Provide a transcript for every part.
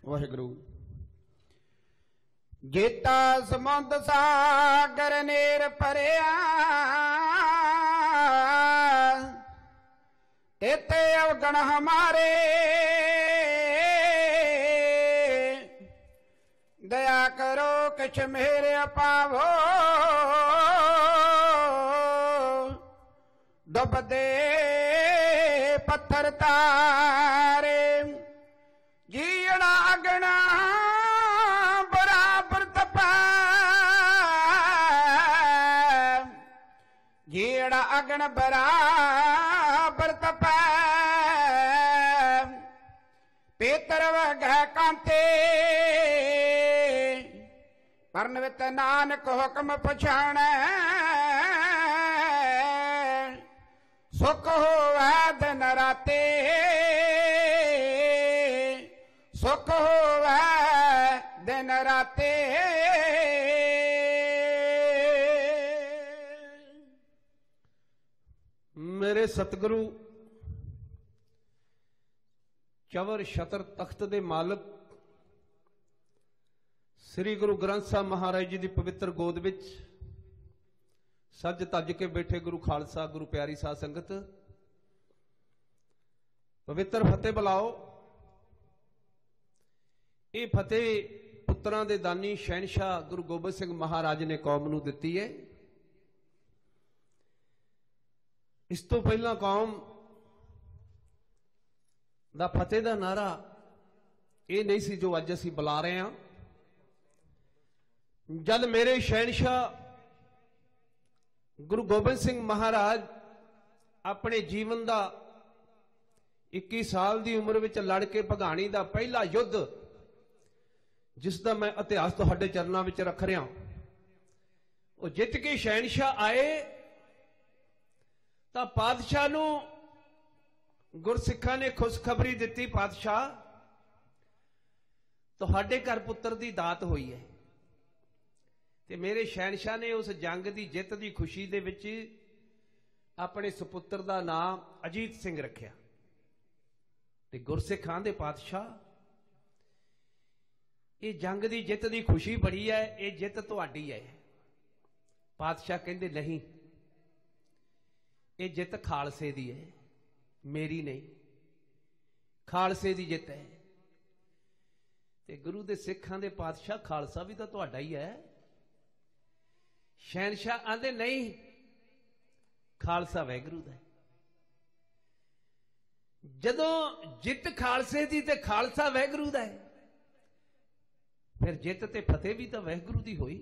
वाहिगुरु। जेता समुंद सागर नेर भरिया, तेते अवगण हमारे, दया करो किछ मेरे पावो, डुब दे पत्थर तारे। जीड़ा अगना बराबर तपा, जीड़ा अगन बराबर तपा, पेतर वह कांते, परनवित नानक हुक्म पछाणै, सुख होवै दिन राते, सुख होवै दिन राते। मेरे सतगुरु चवर छतर तख्त दे मालिक श्री गुरु ग्रंथ साहब महाराज जी की पवित्र गोद विच सज तज के बैठे गुरु खालसा गुरु प्यारी साध संगत, पवित्र फतेह बुलाओ। ये फतेह पुत्रां दे दानी शहनशाह गुरु गोबिंद सिंह महाराज ने कौम नूं दित्ती है। इस तो पहला कौम दा फतेह दा नारा ये नहीं सी जो अज असीं बुला रहे हैं। जद मेरे शहनशाह गुरु गोबिंद सिंह महाराज अपने जीवन का 21 साल की उम्र में लड़ के भगाणी का पहला युद्ध, जिसका मैं इतिहास तुहाडे चरणों में रख रहा, वो जित के शहनशाह आए तो पातशाह नूं गुरसिखां ने खुशखबरी दी, पातशाह तुहाडे घर पुत्र की दात हुई है। ते मेरे शहनशाह ने उस जंग की जित की खुशी दे विच अपने सुपुत्र का नाम अजीत सिंह रखिया। ते गुरसिखां दे पातशाह, ये जंग की जित की खुशी बड़ी है, ये जित तुहाडी है। पातशाह कहंदे नहीं, ये जित खालसे दी है, मेरी नहीं, खालसे की जित है। ते गुरु दे सिखां दे पातशाह खालसा भी तो तुहाडा ही है। शहनशाह आंदे नहीं, खालसा वैगुरू दा। जदों जित खालसे दी ते खालसा वैगुरू दा है, फिर जित ते फतेह भी तो वैगुरू दी होई।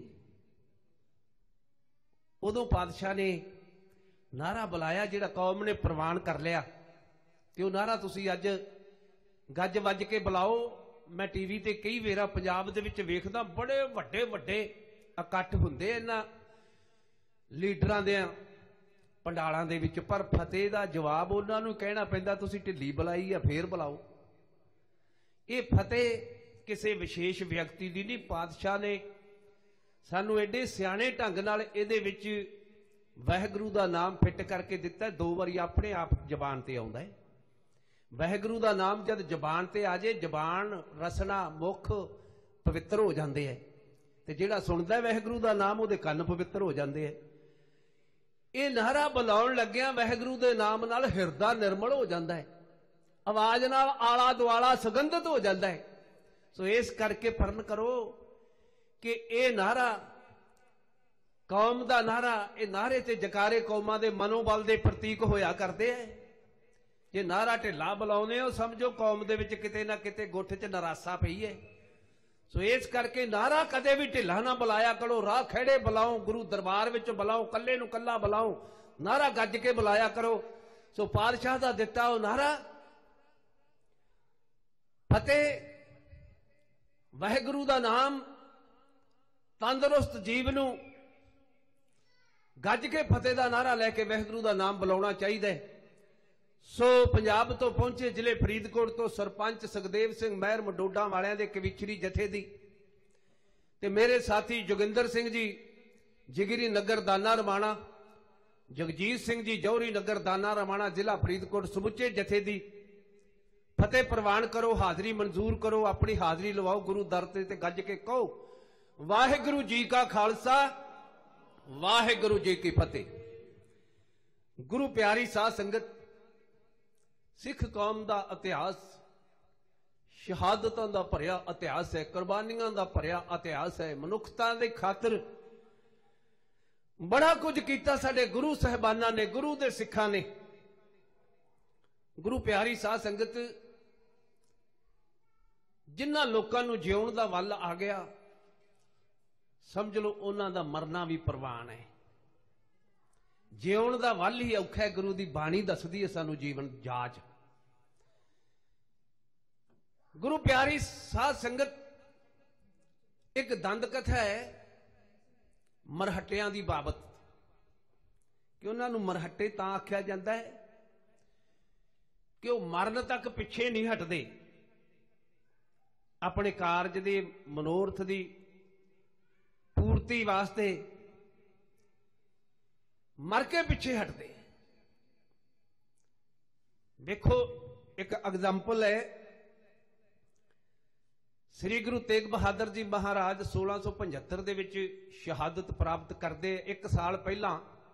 उदों पातशाह ने नारा बुलाया जिहड़ा कौम ने प्रवान कर लिया। ते वो नारा तुसीं अज गज वज के बुलाओ। मैं टीवी ते कई वेरा पंजाब दे विच वेखदा, बड़े वड्डे वड्डे इकट्ठ हुंदे इन्हां लीडरां दे पंडालां दे विच, पर फतेह दा जवाब उन्हां नूं कहना पैंदा, तुसीं ढिल्ली बुलाई या फेर बुलाओ। ये फतेह किसी विशेष व्यक्ति दी नहीं, पातशाह ने सानू एडे सियाणे ढंग नाल इहदे विच वाहिगुरू दा नाम फिट करके दिता। 2 बारी अपने आप जबान ते आउंदा है। वाहिगुरू दा नाम जद जबान ते आ जाए, जबान रसना मुख पवित्र हो जाते हैं, ते जिहड़ा सुनदा वाहिगुरू दा नाम उहदे कन्न पवित्र हो जाते हैं। ये नारा बुलाउण लग्गिया वाहिगुरू दे नाम नाल हिरदा निर्मल हो जाता है, आवाज नाल आला दुआला सुगंधित हो जाता है। सो इस करके फरन करो कि ये नारा कौम का नारा, ये नारे ते जकारे कौमां दे मनोबल दे प्रतीक होया करते हैं। जे नारा ढिला बुलाउने हो, समझो कौम दे विच किते ना किते गुठ च नरासा पई है। सो इस करके नारा कदे भी ढिला ना बुलाया करो। राह खेड़े बुलाओ, गुरु दरबार विच बुलाओ, कल्ले नूं कल्ला बुलाओ, नारा गज के बुलाया करो। सो पातशाह दा दिता हो नारा फतेह, वाहिगुरू दा नाम तंदुरुस्त जीव नूं गज के फतेह दा नारा लैके वाहिगुरू दा नाम बुलाउणा चाहीदा है। सो पंजाब तो पहुंचे जिले फरीदकोट तो सरपंच सुखदेव सिंह महर मडोडा वालियां दे कविचरी जथे दी, ते मेरे साथी जोगिंदर सिंह जी जिगरी नगर दाना रमाणा, जगजीत सिंह जी जौहरी नगर दाना रमाणा जिला फरीदकोट, समुचे जथे दी फतेह प्रवान करो, हाजरी मंजूर करो, अपनी हाजरी लवाओ गुरु दर ते गज के कहो वाहिगुरु जी का खालसा वाहिगुरु जी की फतेह। गुरु प्यारी साध संगत, सिख कौम का इतिहास शहादतों का भरिया इतिहास है, कुर्बानियों का भरिया इतिहास है। मनुखता के खातर बड़ा कुछ किया साडे गुरु साहबाना ने, गुरु दे सिखा ने। गुरु प्यारी साध संगत, जिन्हां लोकां नूं जिउण दा वल आ गया, समझ लो उन्हां दा मरना भी प्रवान है। जिउण दा वल ही औखा है। गुरु दी बाणी दसदी है सानू जीवन जाच। गुरु प्यारी साध संगत, एक दंद कथा है मरहटियां दी बाबत कि उन्हां नूं मरहटे तां आख्या जांदा है कि वह मरण तक पिछे नहीं हटदे, अपने कारज दे मनोरथ दी पूर्ति वास्ते मर के पिछे हटदे। देखो एक एग्जाम्पल है, श्री गुरु तेग बहादुर जी महाराज 1675 दे विच शहादत प्राप्त करते। एक साल पहला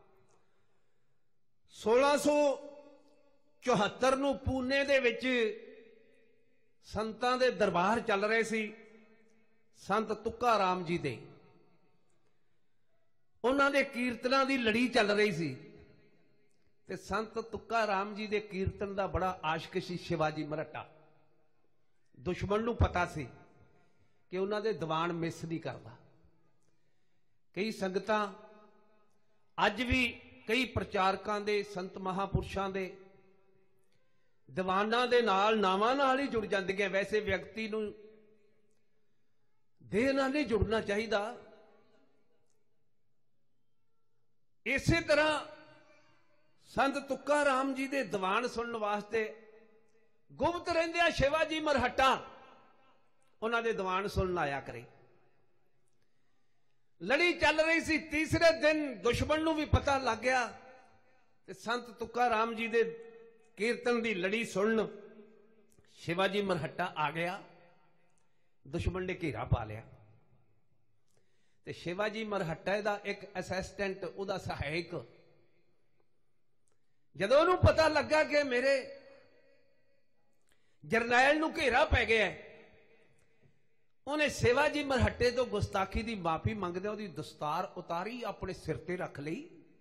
1674 नूं पूने दे विच संतां दे दरबार चल रहे सी। संत तुक्का राम जी दे उन्हां दे कीर्तनां दी लड़ी चल रही सी ते संत तुक्का राम जी दे कीर्तन दा बड़ा आशिक सी शिवाजी मराठा। दुश्मन नूं पता सी कि उन्हां दे दीवान मिस नहीं करता। कई संगतां अज भी कई प्रचारकां दे, संत महापुरुषां दे दीवानां दे नाल नावां नाल ही जुड़ जांदियां। वैसे व्यक्ति नूं देह नाल नहीं जुड़ना चाहिदा। इसे तरह संत तुक्का राम जी दे दीवान सुनने वास्ते गुप्त रहिंदियां शिवाजी मरहट्टा उन्हां दे दीवान सुनन आया करे। लड़ी चल रही सी। तीसरे दिन दुश्मन नूं भी पता लग गया ते संत तुक्का राम जी दे कीर्तन दी लड़ी सुनन शिवाजी मरहट्टा आ गया। दुश्मन ने घेरा पा लिया ते शिवाजी मरहट्टा दा एक असिस्टेंट, उहदा सहायक, जदों उहनूं पता लगा कि मेरे जरनैल नूं घेरा पै गया, उन्हें शिवाजी मरहट्टे तो गुस्ताखी की माफी मंगदे उहदी दस्तार उतारी, अपने सिर ते रख ली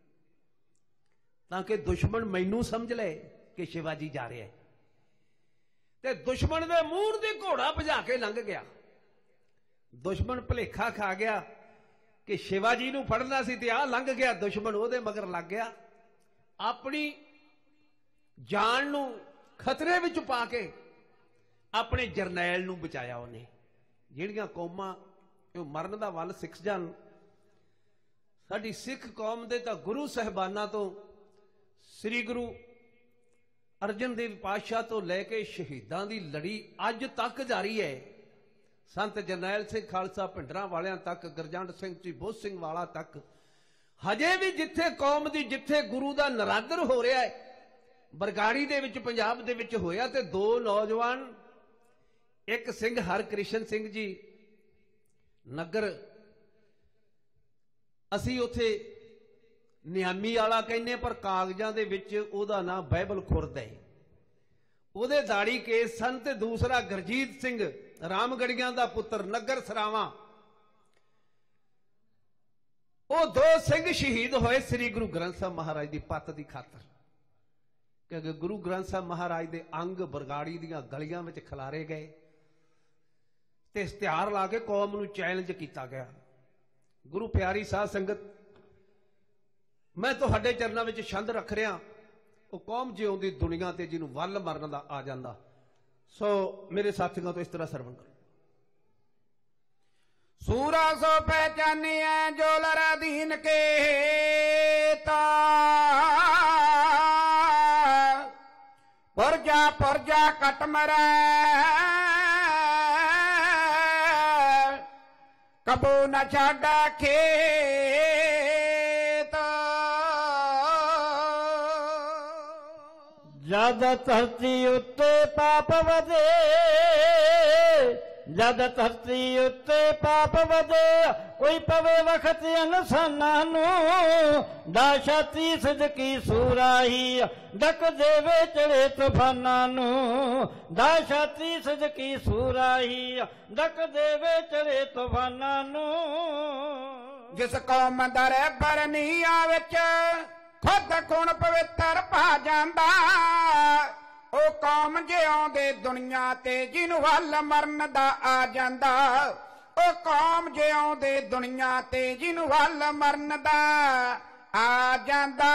ताकि दुश्मन मैनू समझ ले कि शिवाजी जा रहा है। ते दुश्मन दे मूंह ते घोड़ा भजा के लंघ गया। दुश्मन भुलेखा खा गया कि शिवाजी नूं फड़ना सी ते आ लंघ गया। दुश्मन उहदे मगर लग गया। अपनी जान नूं खतरे विच पा के अपने जरनैल नूं बचाया उन्हें। ਜਿਹੜੀਆਂ ਕੌਮਾਂ ਇਹ ਮਰਨ ਦਾ ਵੱਲ ਸਿੱਖ ਜਾਣ, ਸਾਡੀ ਸਿੱਖ ਕੌਮ ਦੇ ਤਾਂ ਗੁਰੂ ਸਾਹਿਬਾਨਾਂ ਤੋਂ ਸ੍ਰੀ ਗੁਰੂ ਅਰਜਨ ਦੇਵ ਪਾਤਸ਼ਾਹ ਤੋਂ ਲੈ ਕੇ ਸ਼ਹੀਦਾਂ ਦੀ ਲੜੀ ਅੱਜ ਤੱਕ ਜਾਰੀ ਹੈ। ਸੰਤ ਜਰਨੈਲ ਸਿੰਘ ਖਾਲਸਾ ਭਿੰਡਰਾਂ ਵਾਲਿਆਂ ਤੱਕ, ਗੁਰਜੰਟ ਸਿੰਘ ਜੀ ਬੋਧ ਸਿੰਘ ਵਾਲਾ ਤੱਕ, ਹਜੇ ਵੀ ਜਿੱਥੇ ਕੌਮ ਦੀ, ਜਿੱਥੇ ਗੁਰੂ ਦਾ ਨਰਾਦਰ ਹੋ ਰਿਹਾ ਹੈ, ਬਰਗਾੜੀ ਦੇ ਵਿੱਚ ਪੰਜਾਬ ਦੇ ਵਿੱਚ ਹੋਇਆ ਤੇ ਦੋ ਨੌਜਵਾਨ, एक सिंह हरकृष्ण सिंह जी नगर, असी उथे नियामी वाला कहने पर कागजां दे विच उहदा नाम बाइबल खुरद है। उहदे दाड़ी केस सन ते दूसरा गुरजीत सिंह रामगढ़ियां दा पुत्र नगर सरावां। वो दो सिंह शहीद होए श्री गुरु ग्रंथ साहब महाराज की पत की खातर, क्योंकि गुरु ग्रंथ साहब महाराज के अंग बरगाड़ी दीआं गलियां विच खिलारे गए ते इश्तिहार ला के कौम नूं चैलेंज किया गया। गुरु प्यारी साध संगत, मैं तुहाडे चरनां विच छंद रख रहा, वो कौम जिउंदी दुनिया ते जिन्हों वल मरन दा आ जांदा। सो मेरे साथियों तो इस तरह सरवण करो। सूरा सो पहचानिया जो लरा दीन के ता, पुरजा पुरजा कट मरै कबू न छाड़ा खेत। ਜਦ ਧਰਤੀ ਉੱਤੇ ਪਾਪ ਵਧੇ, ਜਦ ਧਰਤੀ ਉੱਤੇ ਪਾਪ ਵਧੇ, ਕੋਈ ਪਵੇ ਵਖਤ ਇਨਸਾਨਾਂ ਨੂੰ, ਦਾਸ਼ਤੀ ਸਦਕੀ ਸੂਰਾਹੀ ਡਕ ਦੇਵੇ ਚੜੇ ਤੂਫਾਨਾਂ ਨੂੰ, ਦਾਸ਼ਤੀ ਸਦਕੀ ਸੂਰਾਹੀ ਡਕ ਦੇਵੇ ਚੜੇ ਤੂਫਾਨਾਂ ਨੂੰ। ਜਿਸ ਕੌਮ ਦਾ ਰਹਿਬਰ ਨੀਹਾਂ ਵਿੱਚ ਖੁਦ ਗੁਣ ਪਵਿੱਤਰ ਪਾ ਜਾਂਦਾ, ਉਹ ਕੌਮ ਜਿਉਂਦੇ ਦੁਨੀਆ ਤੇ ਜਿਹਨੂੰ ਵੱਲ ਮਰਨ ਦਾ ਆ ਜਾਂਦਾ, ਉਹ ਕੌਮ ਜਿਉਂਦੇ ਦੁਨੀਆ ਤੇ ਜਿਹਨੂੰ ਵੱਲ ਮਰਨ ਦਾ ਆ ਜਾਂਦਾ।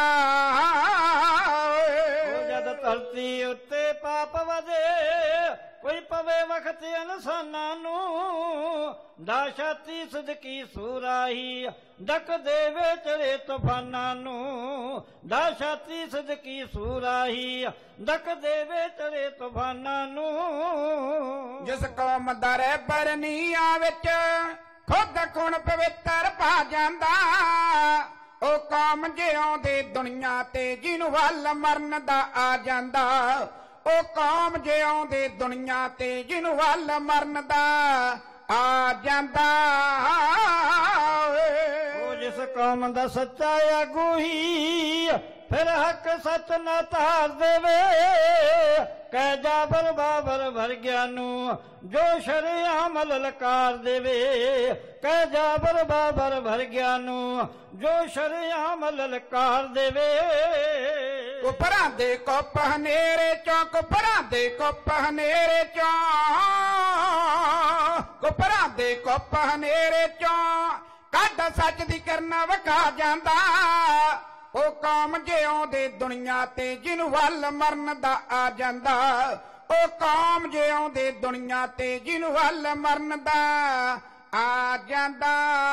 ਜਦ ਧਰਤੀ ਉੱਤੇ ਪਾਪ ਵਧੇ, ਕੋਈ ਪਵੇ ਵਖਤ ਇਨਸਾਨਾਂ ਨੂੰ, ਦਾਸ਼ਤੀ ਸਦਕੀ ਸੂਰਾਹੀ ਡਕ ਦੇਵੇ ਚੜੇ ਤੂਫਾਨਾਂ ਨੂੰ, ਦਾਸ਼ਤੀ ਸਦਕੀ ਸੂਰਾਹੀ ਡਕ ਦੇਵੇ ਚੜੇ ਤੂਫਾਨਾਂ ਨੂੰ। ਜਿਸ ਕੌਮ ਦਾ ਰਹਿਬਰ ਨੀਹਾਂ ਵਿੱਚ ਖੁਦ ਗੁਣ ਪਵਿੱਤਰ ਪਾ ਜਾਂਦਾ, ਉਹ ਕੌਮ ਜਿਉਂਦੇ ਦੁਨੀਆ ਤੇ ਜਿਹਨੂੰ ਵੱਲ ਮਰਨ ਦਾ ਆ ਜਾਂਦਾ, ਉਹ ਕੌਮ ਜਿਉਂਦੇ ਦੁਨੀਆ ਤੇ ਜਿਹਨੂੰ ਵੱਲ ਮਰਨ ਦਾ ਆ ਜਾਂਦਾ। ਉਹ ਜਿਸ ਕੌਮ ਦਾ ਸੱਚਾ ਆਗੂ ਹੀ ਫਿਰ ਹੱਕ ਸੱਚ ਨਾ ਧਾਰ ਦੇਵੇ, ਕਹਿ ਜਾਬਰ ਬਾਬਰ ਵਰਗਿਆਂ ਨੂੰ ਜੋ ਸ਼ਰੀਅਤ ਲਲਕਾਰ ਦੇਵੇ, ਕਹਿ ਜਾਬਰ ਬਾਬਰ ਵਰਗਿਆਂ ਨੂੰ ਜੋ ਸ਼ਰੀਅਤ ਲਲਕਾਰ ਦੇਵੇ। ਕੁਪਰਾਂ ਦੇ ਕੁੱਪ ਹਨੇਰੇ ਚੋਂ, ਕੁਪਰਾਂ ਦੇ ਕੁੱਪ ਹਨੇਰੇ ਚੋਂ, ਕੁਪਰਾਂ ਦੇ ਕੁੱਪ ਹਨੇਰੇ ਚੋਂ ਕੱਢ ਸੱਚ ਦੀ ਕਿਰਨ ਵਿਖਾ ਜਾਂਦਾ, ਉਹ ਕੌਮ ਜਿਉਂਦੇ ਦੁਨੀਆ ਤੇ ਜਿਹਨੂੰ ਵੱਲ ਮਰਨ ਦਾ ਆ ਜਾਂਦਾ, ਉਹ ਕੌਮ ਜਿਉਂਦੇ ਦੁਨੀਆ ਤੇ ਜਿਹਨੂੰ ਵੱਲ ਮਰਨ ਦਾ ਆ ਜਾਂਦਾ।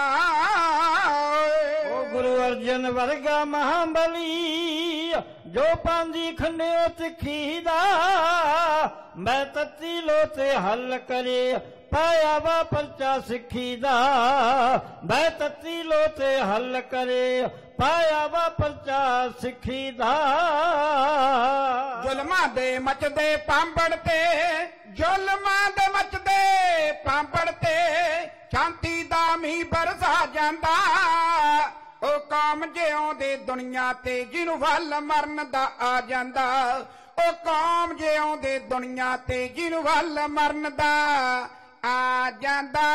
ਉਹ ਗੁਰੂ ਅਰਜਨ ਵਰਗਾ ਮਹਾਬਲੀ ਜੋ ਪਾਂਦੀ ਖੰਡਿਓ ਤਿੱਖੀ ਦਾ, ਮੈਂ ਤੱਤੀ ਲੋ ਤੇ ਹੱਲ ਕਰੇ ਪਾਇਆ ਵਾ ਪਰਚਾ ਸਿੱਖੀ ਦਾ, ਮੈਂ ਤੱਤੀ ਲੋ ਤੇ ਹੱਲ ਕਰੇ ਪਾਇਆ ਵਾ ਪਰਚਾ ਸਿੱਖੀ ਦਾ। ਜ਼ੁਲਮਾਂ ਦੇ ਮਚਦੇ ਪਾਂਬੜ ਤੇ, ਜ਼ੁਲਮਾਂ ਦੇ ਮਚਦੇ ਪਾਂਬੜ ਤੇ ਸ਼ਾਂਤੀ ਦਾ ਮੀਂਹ ਬਰਸਾ ਜਾਂਦਾ, ਉਹ ਕੌਮ ਜਿਉਂਦੇ ਦੁਨੀਆ ਤੇ ਜਿਹਨੂੰ ਵੱਲ ਮਰਨ ਦਾ ਆ ਜਾਂਦਾ, ਉਹ ਕੌਮ ਜਿਉਂਦੇ ਦੁਨੀਆ ਤੇ ਜਿਹਨੂੰ ਵੱਲ ਮਰਨ ਦਾ ਆ ਜਾਂਦਾ।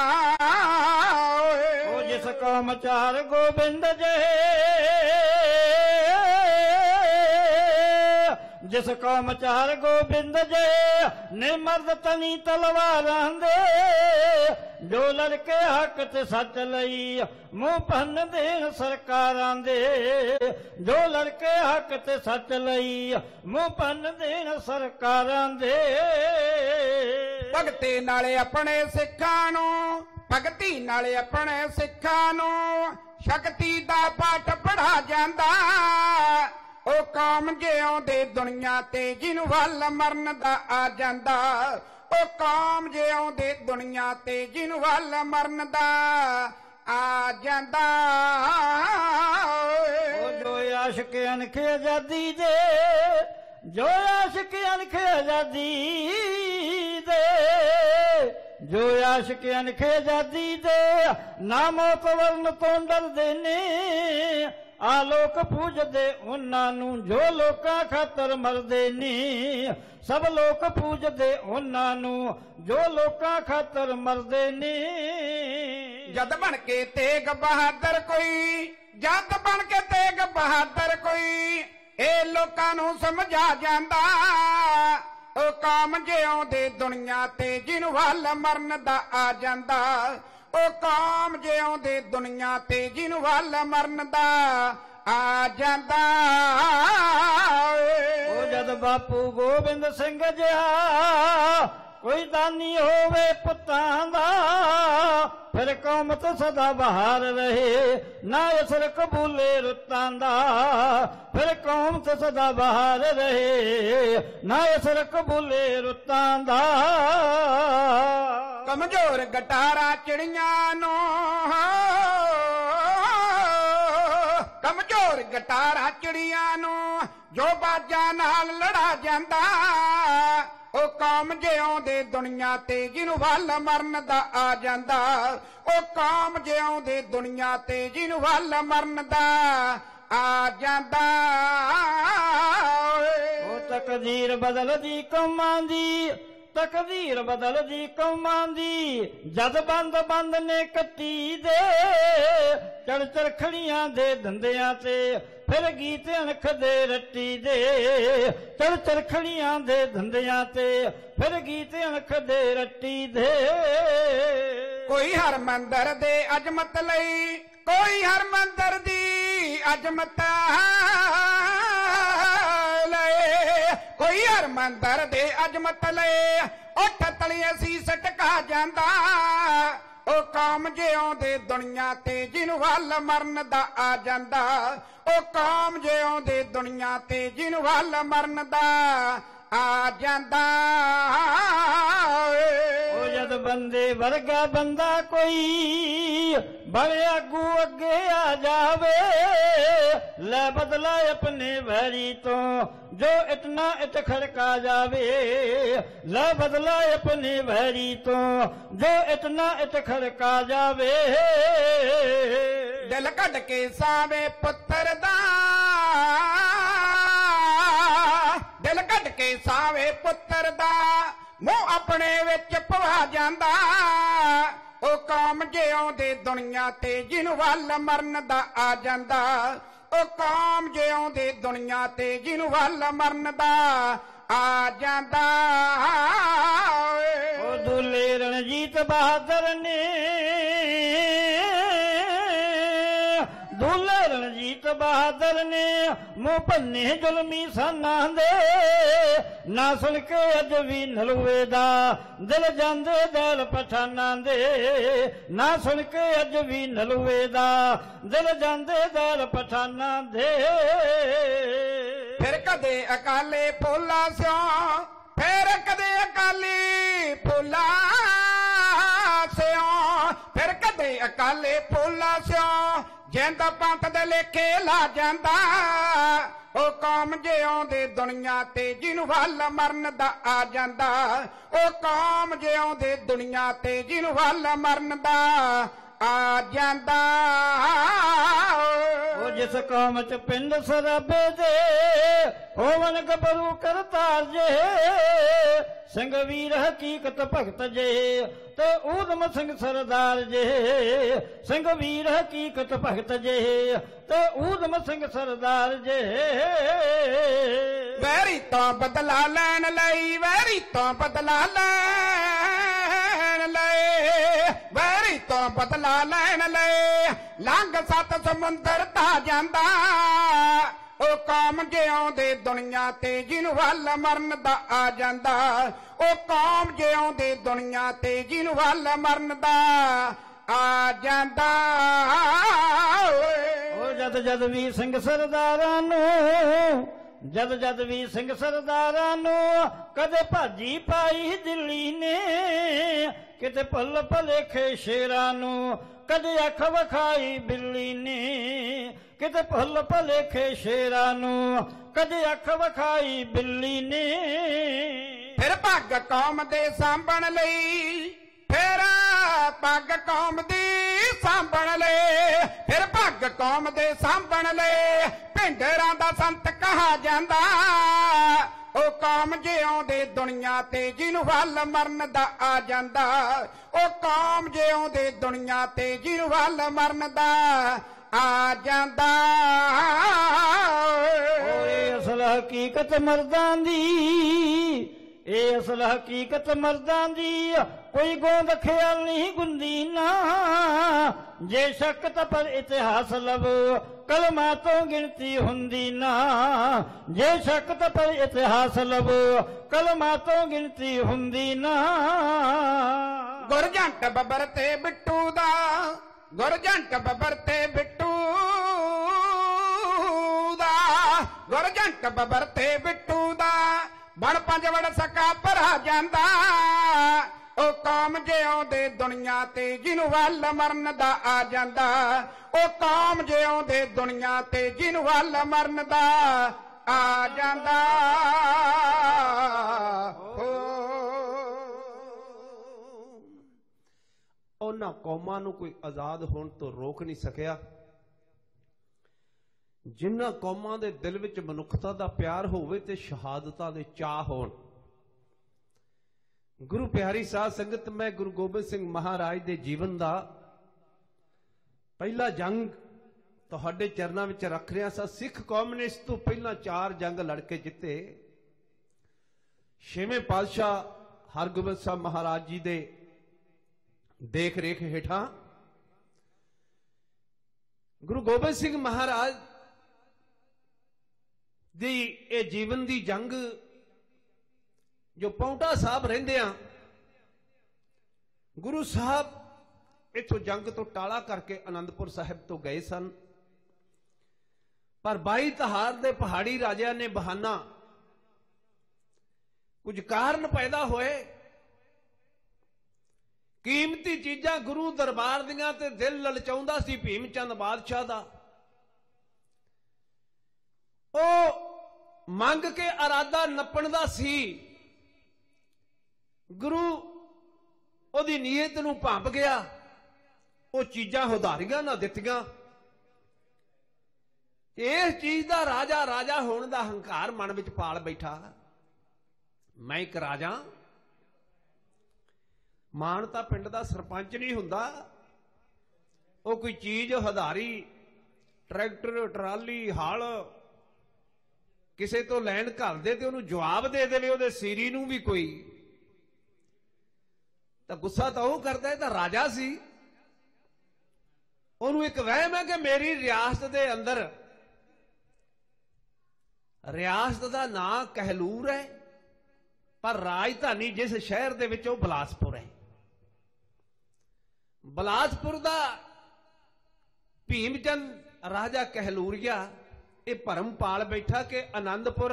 ਉਹ ਜਿਸ ਕੌਮ ਚਾਰ ਗੋਬਿੰਦ ਜੇ, ਜਿਸ ਕੌਮ ਚਾਰ ਗੋਬਿੰਦ ਜੇ ਨੇ ਮਰਦ ਤਨੀ ਤਲਵਾਰਾਂ ਦੇ, ਜੋ ਲੜਕੇ ਹੱਕ ਤੇ ਸੱਚ ਲਈ ਮੂੰਹ ਭੰਨ ਦੇਣ ਸਰਕਾਰਾਂ ਦੇ, ਜੋ ਲੜਕੇ ਹੱਕ ਤੇ ਸੱਚ ਲਈ ਮੂੰਹ ਭੰਨ ਦੇਣ ਸਰਕਾਰਾਂ ਦੇ। ਭਗਤੀ ਨਾਲੇ ਆਪਣੇ ਸਿੱਖਾਂ ਨੂੰ, ਭਗਤੀ ਨਾਲੇ ਆਪਣੇ ਸਿੱਖਾਂ ਨੂੰ ਸ਼ਕਤੀ ਦਾ ਪਾਠ ਪੜ੍ਹਾ ਜਾਂਦਾ, ਉਹ ਕੌਮ ਜਿਉਂਦੇ ਦੁਨੀਆ ਤੇ ਜਿਹਨੂੰ ਵੱਲ ਮਰਨ ਦਾ ਆ ਜਾਂਦਾ, ਉਹ ਕੌਮ ਜਿਉਂਦੇ ਦੁਨੀਆ ਤੇ ਜਿਹਨੂੰ ਵੱਲ ਮਰਨ ਦਾ ਆ ਜਾਂਦਾ। ਉਹ ਜੋ ਆਸ਼ਿਕ ਅਨਖ ਆਜ਼ਾਦੀ ਦੇ, ਜੋ ਆਸ਼ਿਕ ਅਨਖ ਆਜ਼ਾਦੀ ਦੇ, ਜੋ ਆਸ਼ਿਕ ਅਨਖ ਆਜ਼ਾਦੀ ਦੇ ਨਾ ਮੌਤ ਵਰਨ ਤੋਂ ਡਰਦੇ ਨੇ, ਆ ਲੋਕ ਪੂਜਦੇ ਉਹਨਾਂ ਨੂੰ ਜੋ ਲੋਕਾਂ ਖਾਤਰ ਮਰਦੇ ਨੇ, ਸਭ ਲੋਕ ਪੂਜਦੇ ਉਹਨਾਂ ਨੂੰ ਜੋ ਲੋਕਾਂ ਖਾਤਰ ਮਰਦੇ ਨੇ। ਜਦ ਬਣ ਕੇ ਤੇਗ ਬਹਾਦਰ ਕੋਈ, ਜਦ ਬਣ ਕੇ ਤੇਗ ਬਹਾਦਰ ਕੋਈ, ਇਹ ਲੋਕਾਂ ਨੂੰ ਸਮਝਾ ਜਾਂਦਾ, ਉਹ ਕੌਮ ਜਿਉਂਦੇ ਦੁਨੀਆ ਤੇ ਜਿਹਨੂੰ ਵੱਲ ਮਰਨ ਦਾ ਆ ਜਾਂਦਾ, ਉਹ ਕੌਮ ਜਿਉਂਦੇ ਦੁਨੀਆ ਤੇ ਜਿਹਨੂੰ ਵੱਲ ਮਰਨ ਦਾ ਆ ਜਾਂਦਾ। ਉਹ ਜਦ ਬਾਪੂ ਗੋਬਿੰਦ ਸਿੰਘ ਜਿਹਾ ਕੋਈ ਦਾਨੀ ਹੋਵੇ ਪੁੱਤਾਂ ਦਾ, ਫਿਰ ਕੌਮ ਤੇ ਸਦਾ ਬਹਾਰ ਰਹੇ ਨਾ ਅਸਰ ਕਬੂਲੇ ਰੁੱਤਾਂ ਦਾ, ਫਿਰ ਕੌਮ ਤੇ ਸਦਾ ਬਹਾਰ ਰਹੇ ਨਾ ਅਸਰ ਕਬੂਲੇ ਰੁੱਤਾਂ ਦਾ। ਕਮਜ਼ੋਰ ਗਟਾਰਾਂ ਚਿੜੀਆਂ ਨੂੰ, ਕਮਜ਼ੋਰ ਗਟਾਰਾਂ ਚਿੜੀਆਂ ਨੂੰ ਜੋ ਬਾਜਾਂ ਨਾਲ ਲੜਾ ਜਾਂਦਾ, ਉਹ ਕੌਮ ਜਿਉਂਦੇ ਦੁਨੀਆ ਤੇ ਜਿਹਨੂੰ ਵੱਲ ਮਰਨ ਦਾ ਆ ਜਾਂਦਾ, ਉਹ ਕੌਮ ਜਿਉਂਦੇ ਦੁਨੀਆ ਤੇ ਜਿਹਨੂੰ ਵੱਲ ਮਰਨ ਦਾ ਆ ਜਾਂਦਾ। ਉਹ ਤਕਦੀਰ ਬਦਲਦੀ ਕੌਮਾਂ ਦੀ, ਤਕਦੀਰ ਬਦਲਦੀ ਕੌਮਾਂ ਦੀ, ਜਦ ਬੰਦ ਬੰਦ ਨੇ ਕੱਟੀ ਦੇ, ਚੜ ਚਰਖੜੀਆਂ ਦੇ ਧੰਦਿਆਂ ਤੇ ਫਿਰ ਗੀਤ ਅਣਖ ਦੇ ਰੱਟੀ ਦੇ, ਚੜ ਚਰਖੜੀਆਂ ਦੇ ਧੰਦਿਆਂ ਤੇ ਫਿਰ ਗੀਤ ਅਣਖ ਦੇ ਰੱਟੀ ਦੇ। ਕੋਈ ਹਰਮੰਦਰ ਦੇ ਅਜ਼ਮਤ ਲਈ, ਕੋਈ ਹਰਮੰਦਰ ਦੀ ਅਜ਼ਮਤ ਲਏ, ਕੋਈ ਹਰਮੰਦਰ ਦੇ ਅਜ਼ਮਤ ਲਏ, ਉੱਠ ਤਲੀਏ ਸੀਸ ਟਕਾ ਜਾਂਦਾ, ਉਹ ਕੌਮ ਜਿਉਂਦੇ ਦੁਨੀਆ ਤੇ ਜਿਹਨੂੰ ਵੱਲ ਮਰਨ ਦਾ ਆ ਜਾਂਦਾ, ਉਹ ਕੌਮ ਜਿਉਂਦੇ ਦੁਨੀਆ ਤੇ ਜਿਹਨੂੰ ਵੱਲ ਮਰਨ ਦਾ ਆ ਜਾਂਦਾ। ਉਹ ਜਦ ਬੰਦੇ ਵਰਗਾ ਬੰਦਾ ਕੋਈ ਬੜੇ ਆਗੂ ਅੱਗੇ ਆ ਜਾਵੇ, ਲੈ ਬਦਲਾ ਆਪਣੇ ਵੈਰੀ ਤੋਂ ਜੋ ਇਤਨਾ ਇਤ ਖੜਕਾ ਜਾਵੇ, ਲੈ ਬਦਲਾ ਆਪਣੇ ਵੈਰੀ ਤੋਂ ਜੋ ਇਤਨਾ ਇਤ ਖੜਕਾ ਜਾਵੇ। ਦਿਲ ਕੱਢ ਕੇ ਸਾਵੇ ਪੁੱਤਰ ਦਾ, ਦਿਲ ਕੱਢ ਕੇ ਸਾਵੇ ਪੁੱਤਰ ਦਾ, ਮੂੰਹ ਆਪਣੇ ਵਿੱਚ ਪਵਾ ਜਾਂਦਾ, ਉਹ ਕੌਮ ਜਿਉਂਦੇ ਦੁਨੀਆ ਤੇ ਜਿਹਨੂੰ ਵੱਲ ਮਰਨ ਦਾ ਆ ਜਾਂਦਾ, ਉਹ ਕੌਮ ਜਿਉਂਦੇ ਦੁਨੀਆ ਤੇ ਜਿਹਨੂੰ ਵੱਲ ਮਰਨ ਦਾ ਆ ਜਾਂਦਾ। ਉਹ ਦੁੱਲੇ ਰਣਜੀਤ ਬਹਾਦਰ ਨੇ, ਦੁੱਲੇ ਰਣਜੀਤ ਬਹਾਦਰ ਨੇ ਮੂੰਹ ਭੰਨੇ ਜ਼ੁਲਮੀ ਸਾਨਾਂ ਦੇ, ਨਾ ਸੁਣ ਕੇ ਅੱਜ ਵੀ ਨਲੂਏ ਦਾ ਦਿਲ ਜਾਂਦੇ ਦਿਲ ਪਠਾਨਾਂ ਦੇ, ਨਾ ਸੁਣ ਕੇ ਅੱਜ ਵੀ ਨਲੂਏ ਦਾ ਦਿਲ ਜਾਂਦੇ ਦਿਲ ਪਠਾਨਾਂ ਦੇ। ਫਿਰ ਕਦੇ ਅਕਾਲੇ ਫੁੱਲਾ ਸਿਓ, ਫਿਰ ਕਦੇ ਅਕਾਲੀ ਫੁੱਲਾ ਸਿਓ, ਫਿਰ ਕਦੇ ਅਕਾਲੇ ਫੁੱਲਾ ਸਿਓ, ਜਿੰਦ ਪੰਥ ਦੇ ਲੇਖੇ ਲਾ ਜਾਂਦਾ, ਉਹ ਕੌਮ ਜਿਉਂਦੇ ਦੁਨੀਆ ਤੇ ਜਿਹਨੂੰ ਵੱਲ ਮਰਨ ਦਾ ਆ ਜਾਂਦਾ, ਉਹ ਕੌਮ ਜਿਉਂਦੇ ਦੁਨੀਆ ਤੇ ਜਿਹਨੂੰ ਵੱਲ ਮਰਨ ਦਾ ਆ ਜਾਂਦਾ। ਉਹ ਜਿਸ ਕੌਮ ਚ ਪਿੰਡ ਸਰਾਬੇ ਦੇ ਹੋਵਨ ਗੱਭਰੂ ਕਰਤਾਰ ਜੇ, ਸਿੰਘ ਵੀਰ ਹਕੀਕਤ ਭਗਤ ਜੇ ਤੇ ਊਧਮ ਸਿੰਘ ਸਰਦਾਰ ਜੇ, ਸਿੰਘ ਵੀਰ ਹਕੀਕਤ ਭਗਤ ਜੇ ਤੇ ਊਧਮ ਸਿੰਘ ਸਰਦਾਰ ਜੇ। ਵੈਰੀ ਤੋਂ ਬਦਲਾ ਲੈਣ ਲਈ, ਵੈਰੀ ਤੋਂ ਬਦਲਾ ਲੈਣ ਲਈ, ਵੈਰੀ ਤੋਂ ਬਦਲਾ ਲੈਣ ਲਈ ਲੰਘ ਸੱਤ ਸਮੁੰਦਰ ਤਾ ਜਾਂਦਾ, ਉਹ ਕੌਮ ਜਿਉਂਦੇ ਦੁਨੀਆ ਤੇ ਜਿਹਨੂੰ ਵੱਲ ਮਰਨ ਦਾ ਆ ਜਾਂਦਾ, ਉਹ ਕੌਮ ਜਿਉਂਦੇ ਦੁਨੀਆ ਤੇ ਜਿਹਨੂੰ ਵੱਲ ਮਰਨ ਦਾ ਆ ਜਾਂਦਾ। ਉਹ ਜਦ ਜਦ ਵੀ ਸਿੰਘ ਸਰਦਾਰਾਂ ਨੂੰ, ਜਦ ਜਦ ਵੀ ਸਿੰਘ ਸਰਦਾਰਾਂ ਨੂੰ ਕਦੇ ਭਾਜੀ ਪਾਈ ਦਿੱਲੀ ਨੇ, ਕਿਤੇ ਭੁੱਲ ਭਲੇਖੇ ਸ਼ੇਰਾਂ ਨੂੰ ਕਦੇ ਅੱਖ ਵਿਖਾਈ ਬਿੱਲੀ ਨੇ, ਕਿਤੇ ਭੁੱਲ ਭਲੇਖੇ ਸ਼ੇਰਾਂ ਨੂੰ ਕਦੇ ਅੱਖ ਵਿਖਾਈ ਬਿੱਲੀ ਨੇ। ਫਿਰ ਪੱਗ ਕੌਮ ਦੇ ਸਾਂਭਣ ਲਈ, ਫਿਰ ਪੱਗ ਕੌਮ ਦੀ ਸਾਂਭਣ ਲਈ, ਫਿਰ ਪੱਗ ਕੌਮ ਦੇ ਸਾਂਭਣ ਲਈ ਭਿੰਡਰਾਂ ਦਾ ਸੰਤ ਕਹਾ ਜਾਂਦਾ, ਉਹ ਕੌਮ ਜਿਉਂਦੇ ਦੁਨੀਆ ਤੇ ਜਿਹਨੂੰ ਵੱਲ ਮਰਨ ਦਾ ਆ ਜਾਂਦਾ, ਉਹ ਕੌਮ ਜਿਉਂਦੇ ਦੁਨੀਆ ਤੇ ਜਿਹਨੂੰ ਵੱਲ ਮਰਨ ਦਾ ਆ ਜਾਂਦਾ। ਓਏ ਅਸਲ ਹਕੀਕਤ ਮਰਦਾਂ ਦੀ, ਇਹ ਅਸਲ ਹਕੀਕਤ ਮਰਦਾਂ ਦੀ, ਕੋਈ ਗੋਂਦ ਖਿਆਲ ਨਹੀਂ ਗੁੰਦੀ ਨਾ, ਜੇ ਸ਼ੱਕ ਤਾਂ ਪਰ ਇਤਿਹਾਸ ਲਵੋ ਕਲਮਾਂ ਤੋਂ ਗਿਣਤੀ ਹੁੰਦੀ ਨਾ, ਜੇ ਸ਼ੱਕ ਤਾਂ ਪਰ ਇਤਿਹਾਸ ਲਵੋ ਕਲਮਾਂ ਤੋਂ ਗਿਣਤੀ ਹੁੰਦੀ ਨਾ। ਗੁਰਜੰਟ ਬੱਬਰ ਤੇ ਬਿੱਟੂ ਦਾ, ਗੁਰਜੰਟ ਬੱਬਰ ਤੇ ਬਿੱਟੂ ਦਾ, ਗੁਰਜੰਟ ਬੱਬਰ ਤੇ ਬਿੱਟੂ ਦਾ ਬਣ ਪੰਜ ਵੜ ਸਕਾ ਭਰਾ ਜਾਂਦਾ, ਉਹ ਕੌਮ ਜਿਉਂਦੇ ਦੁਨੀਆ ਤੇ ਜਿਹਨੂੰ ਵੱਲ ਮਰਨ ਦਾ ਆ ਜਾਂਦਾ, ਉਹ ਕੌਮ ਜਿਉਂਦੇ ਦੁਨੀਆ ਤੇ ਜਿਹਨੂੰ ਵੱਲ ਮਰਨ ਦਾ ਆ ਜਾਂਦਾ ਹੋ। ਉਹਨਾਂ ਕੌਮਾਂ ਨੂੰ ਕੋਈ ਆਜ਼ਾਦ ਹੋਣ ਤੋਂ ਰੋਕ ਨਹੀਂ ਸਕਿਆ ਜਿਨ੍ਹਾਂ ਕੌਮਾਂ ਦੇ ਦਿਲ ਵਿੱਚ ਮਨੁੱਖਤਾ ਦਾ ਪਿਆਰ ਹੋਵੇ ਤੇ ਸ਼ਹਾਦਤਾਂ ਦੇ ਚਾਅ ਹੋਣ। ਗੁਰੂ ਪਿਆਰੀ ਸਾਧ ਸੰਗਤ, ਮੈਂ ਗੁਰੂ ਗੋਬਿੰਦ ਸਿੰਘ ਮਹਾਰਾਜ ਦੇ ਜੀਵਨ ਦਾ ਪਹਿਲਾ ਜੰਗ ਤੁਹਾਡੇ ਚਰਨਾਂ ਵਿੱਚ ਰੱਖ ਰਿਹਾ ਸਾਂ। ਸਿੱਖ ਕੌਮ ਨੇ ਇਸ ਤੋਂ ਪਹਿਲਾਂ 4 ਜੰਗ ਲੜ ਕੇ ਜਿੱਤੇ। 6ਵੇਂ ਪਾਤਸ਼ਾਹ ਹਰਗੋਬਿੰਦ ਸਾਹਿਬ ਮਹਾਰਾਜ ਜੀ ਦੇ ਦੇਖ ਰੇਖ ਹੇਠਾਂ ਗੁਰੂ ਗੋਬਿੰਦ ਸਿੰਘ ਮਹਾਰਾਜ ਦੀ ਇਹ ਜੀਵਨ ਦੀ ਜੰਗ ਜੋ ਪੌਂਟਾ ਸਾਹਿਬ ਰਹਿੰਦੇ ਆ, ਗੁਰੂ ਸਾਹਿਬ ਇੱਥੋਂ ਜੰਗ ਤੋਂ ਟਾਲਾ ਕਰਕੇ ਆਨੰਦਪੁਰ ਸਾਹਿਬ ਤੋਂ ਗਏ ਸਨ। ਪਰ 22 ਤਿਹਾਰ ਦੇ ਪਹਾੜੀ ਰਾਜਿਆਂ ਨੇ ਬਹਾਨਾ, ਕੁਝ ਕਾਰਨ ਪੈਦਾ ਹੋਏ, ਕੀਮਤੀ ਚੀਜ਼ਾਂ ਗੁਰੂ ਦਰਬਾਰ ਦੀਆਂ ਤੇ ਦਿਲ ਲਲਚਾਉਂਦਾ ਸੀ ਭੀਮ ਚੰਦ ਬਾਦਸ਼ਾਹ ਦਾ। ਉਹ ਮੰਗ ਕੇ ਇਰਾਦਾ ਨੱਪਣ ਦਾ ਸੀ। ਗੁਰੂ ਉਹਦੀ ਨੀਅਤ ਨੂੰ ਭੰਬ ਗਿਆ, ਉਹ ਚੀਜ਼ਾਂ ਹੁਧਾਰੀਆਂ ਨਾ ਦਿੱਤੀਆਂ। ਇਸ ਚੀਜ਼ ਦਾ ਰਾਜਾ ਹੋਣ ਦਾ ਹੰਕਾਰ ਮਨ ਵਿੱਚ ਪਾਲ ਬੈਠਾ। ਮੈਂ ਇੱਕ ਰਾਜਾ, ਮਾਣ ਤਾਂ ਪਿੰਡ ਦਾ ਸਰਪੰਚ ਨਹੀਂ ਹੁੰਦਾ। ਉਹ ਕੋਈ ਚੀਜ਼ ਹੁਧਾਰੀ, ਟਰੈਕਟਰ, ਟਰਾਲੀ, ਹਲ ਕਿਸੇ ਤੋਂ ਲੈਣ ਘੱਲ ਦੇ ਤੇ ਉਹਨੂੰ ਜਵਾਬ ਦੇ ਦੇਵੇ ਉਹਦੇ ਸੀਰੀ ਨੂੰ ਵੀ ਕੋਈ, ਤਾਂ ਗੁੱਸਾ ਤਾਂ ਉਹ ਕਰਦਾ। ਇਹ ਤਾਂ ਰਾਜਾ ਸੀ। ਉਹਨੂੰ ਇੱਕ ਵਹਿਮ ਹੈ ਕਿ ਮੇਰੀ ਰਿਆਸਤ ਦੇ ਅੰਦਰ, ਰਿਆਸਤ ਦਾ ਨਾਂ ਕਹਿਲੂਰ ਹੈ ਪਰ ਰਾਜਧਾਨੀ ਜਿਸ ਸ਼ਹਿਰ ਦੇ ਵਿੱਚ ਉਹ ਬਿਲਾਸਪੁਰ ਹੈ। ਬਿਲਾਸਪੁਰ ਦਾ ਭੀਮ ਚੰਦ ਰਾਜਾ ਕਹਿਲੂਰੀਆ ਇਹ ਭਰਮ ਪਾਲ ਬੈਠਾ ਕਿ ਆਨੰਦਪੁਰ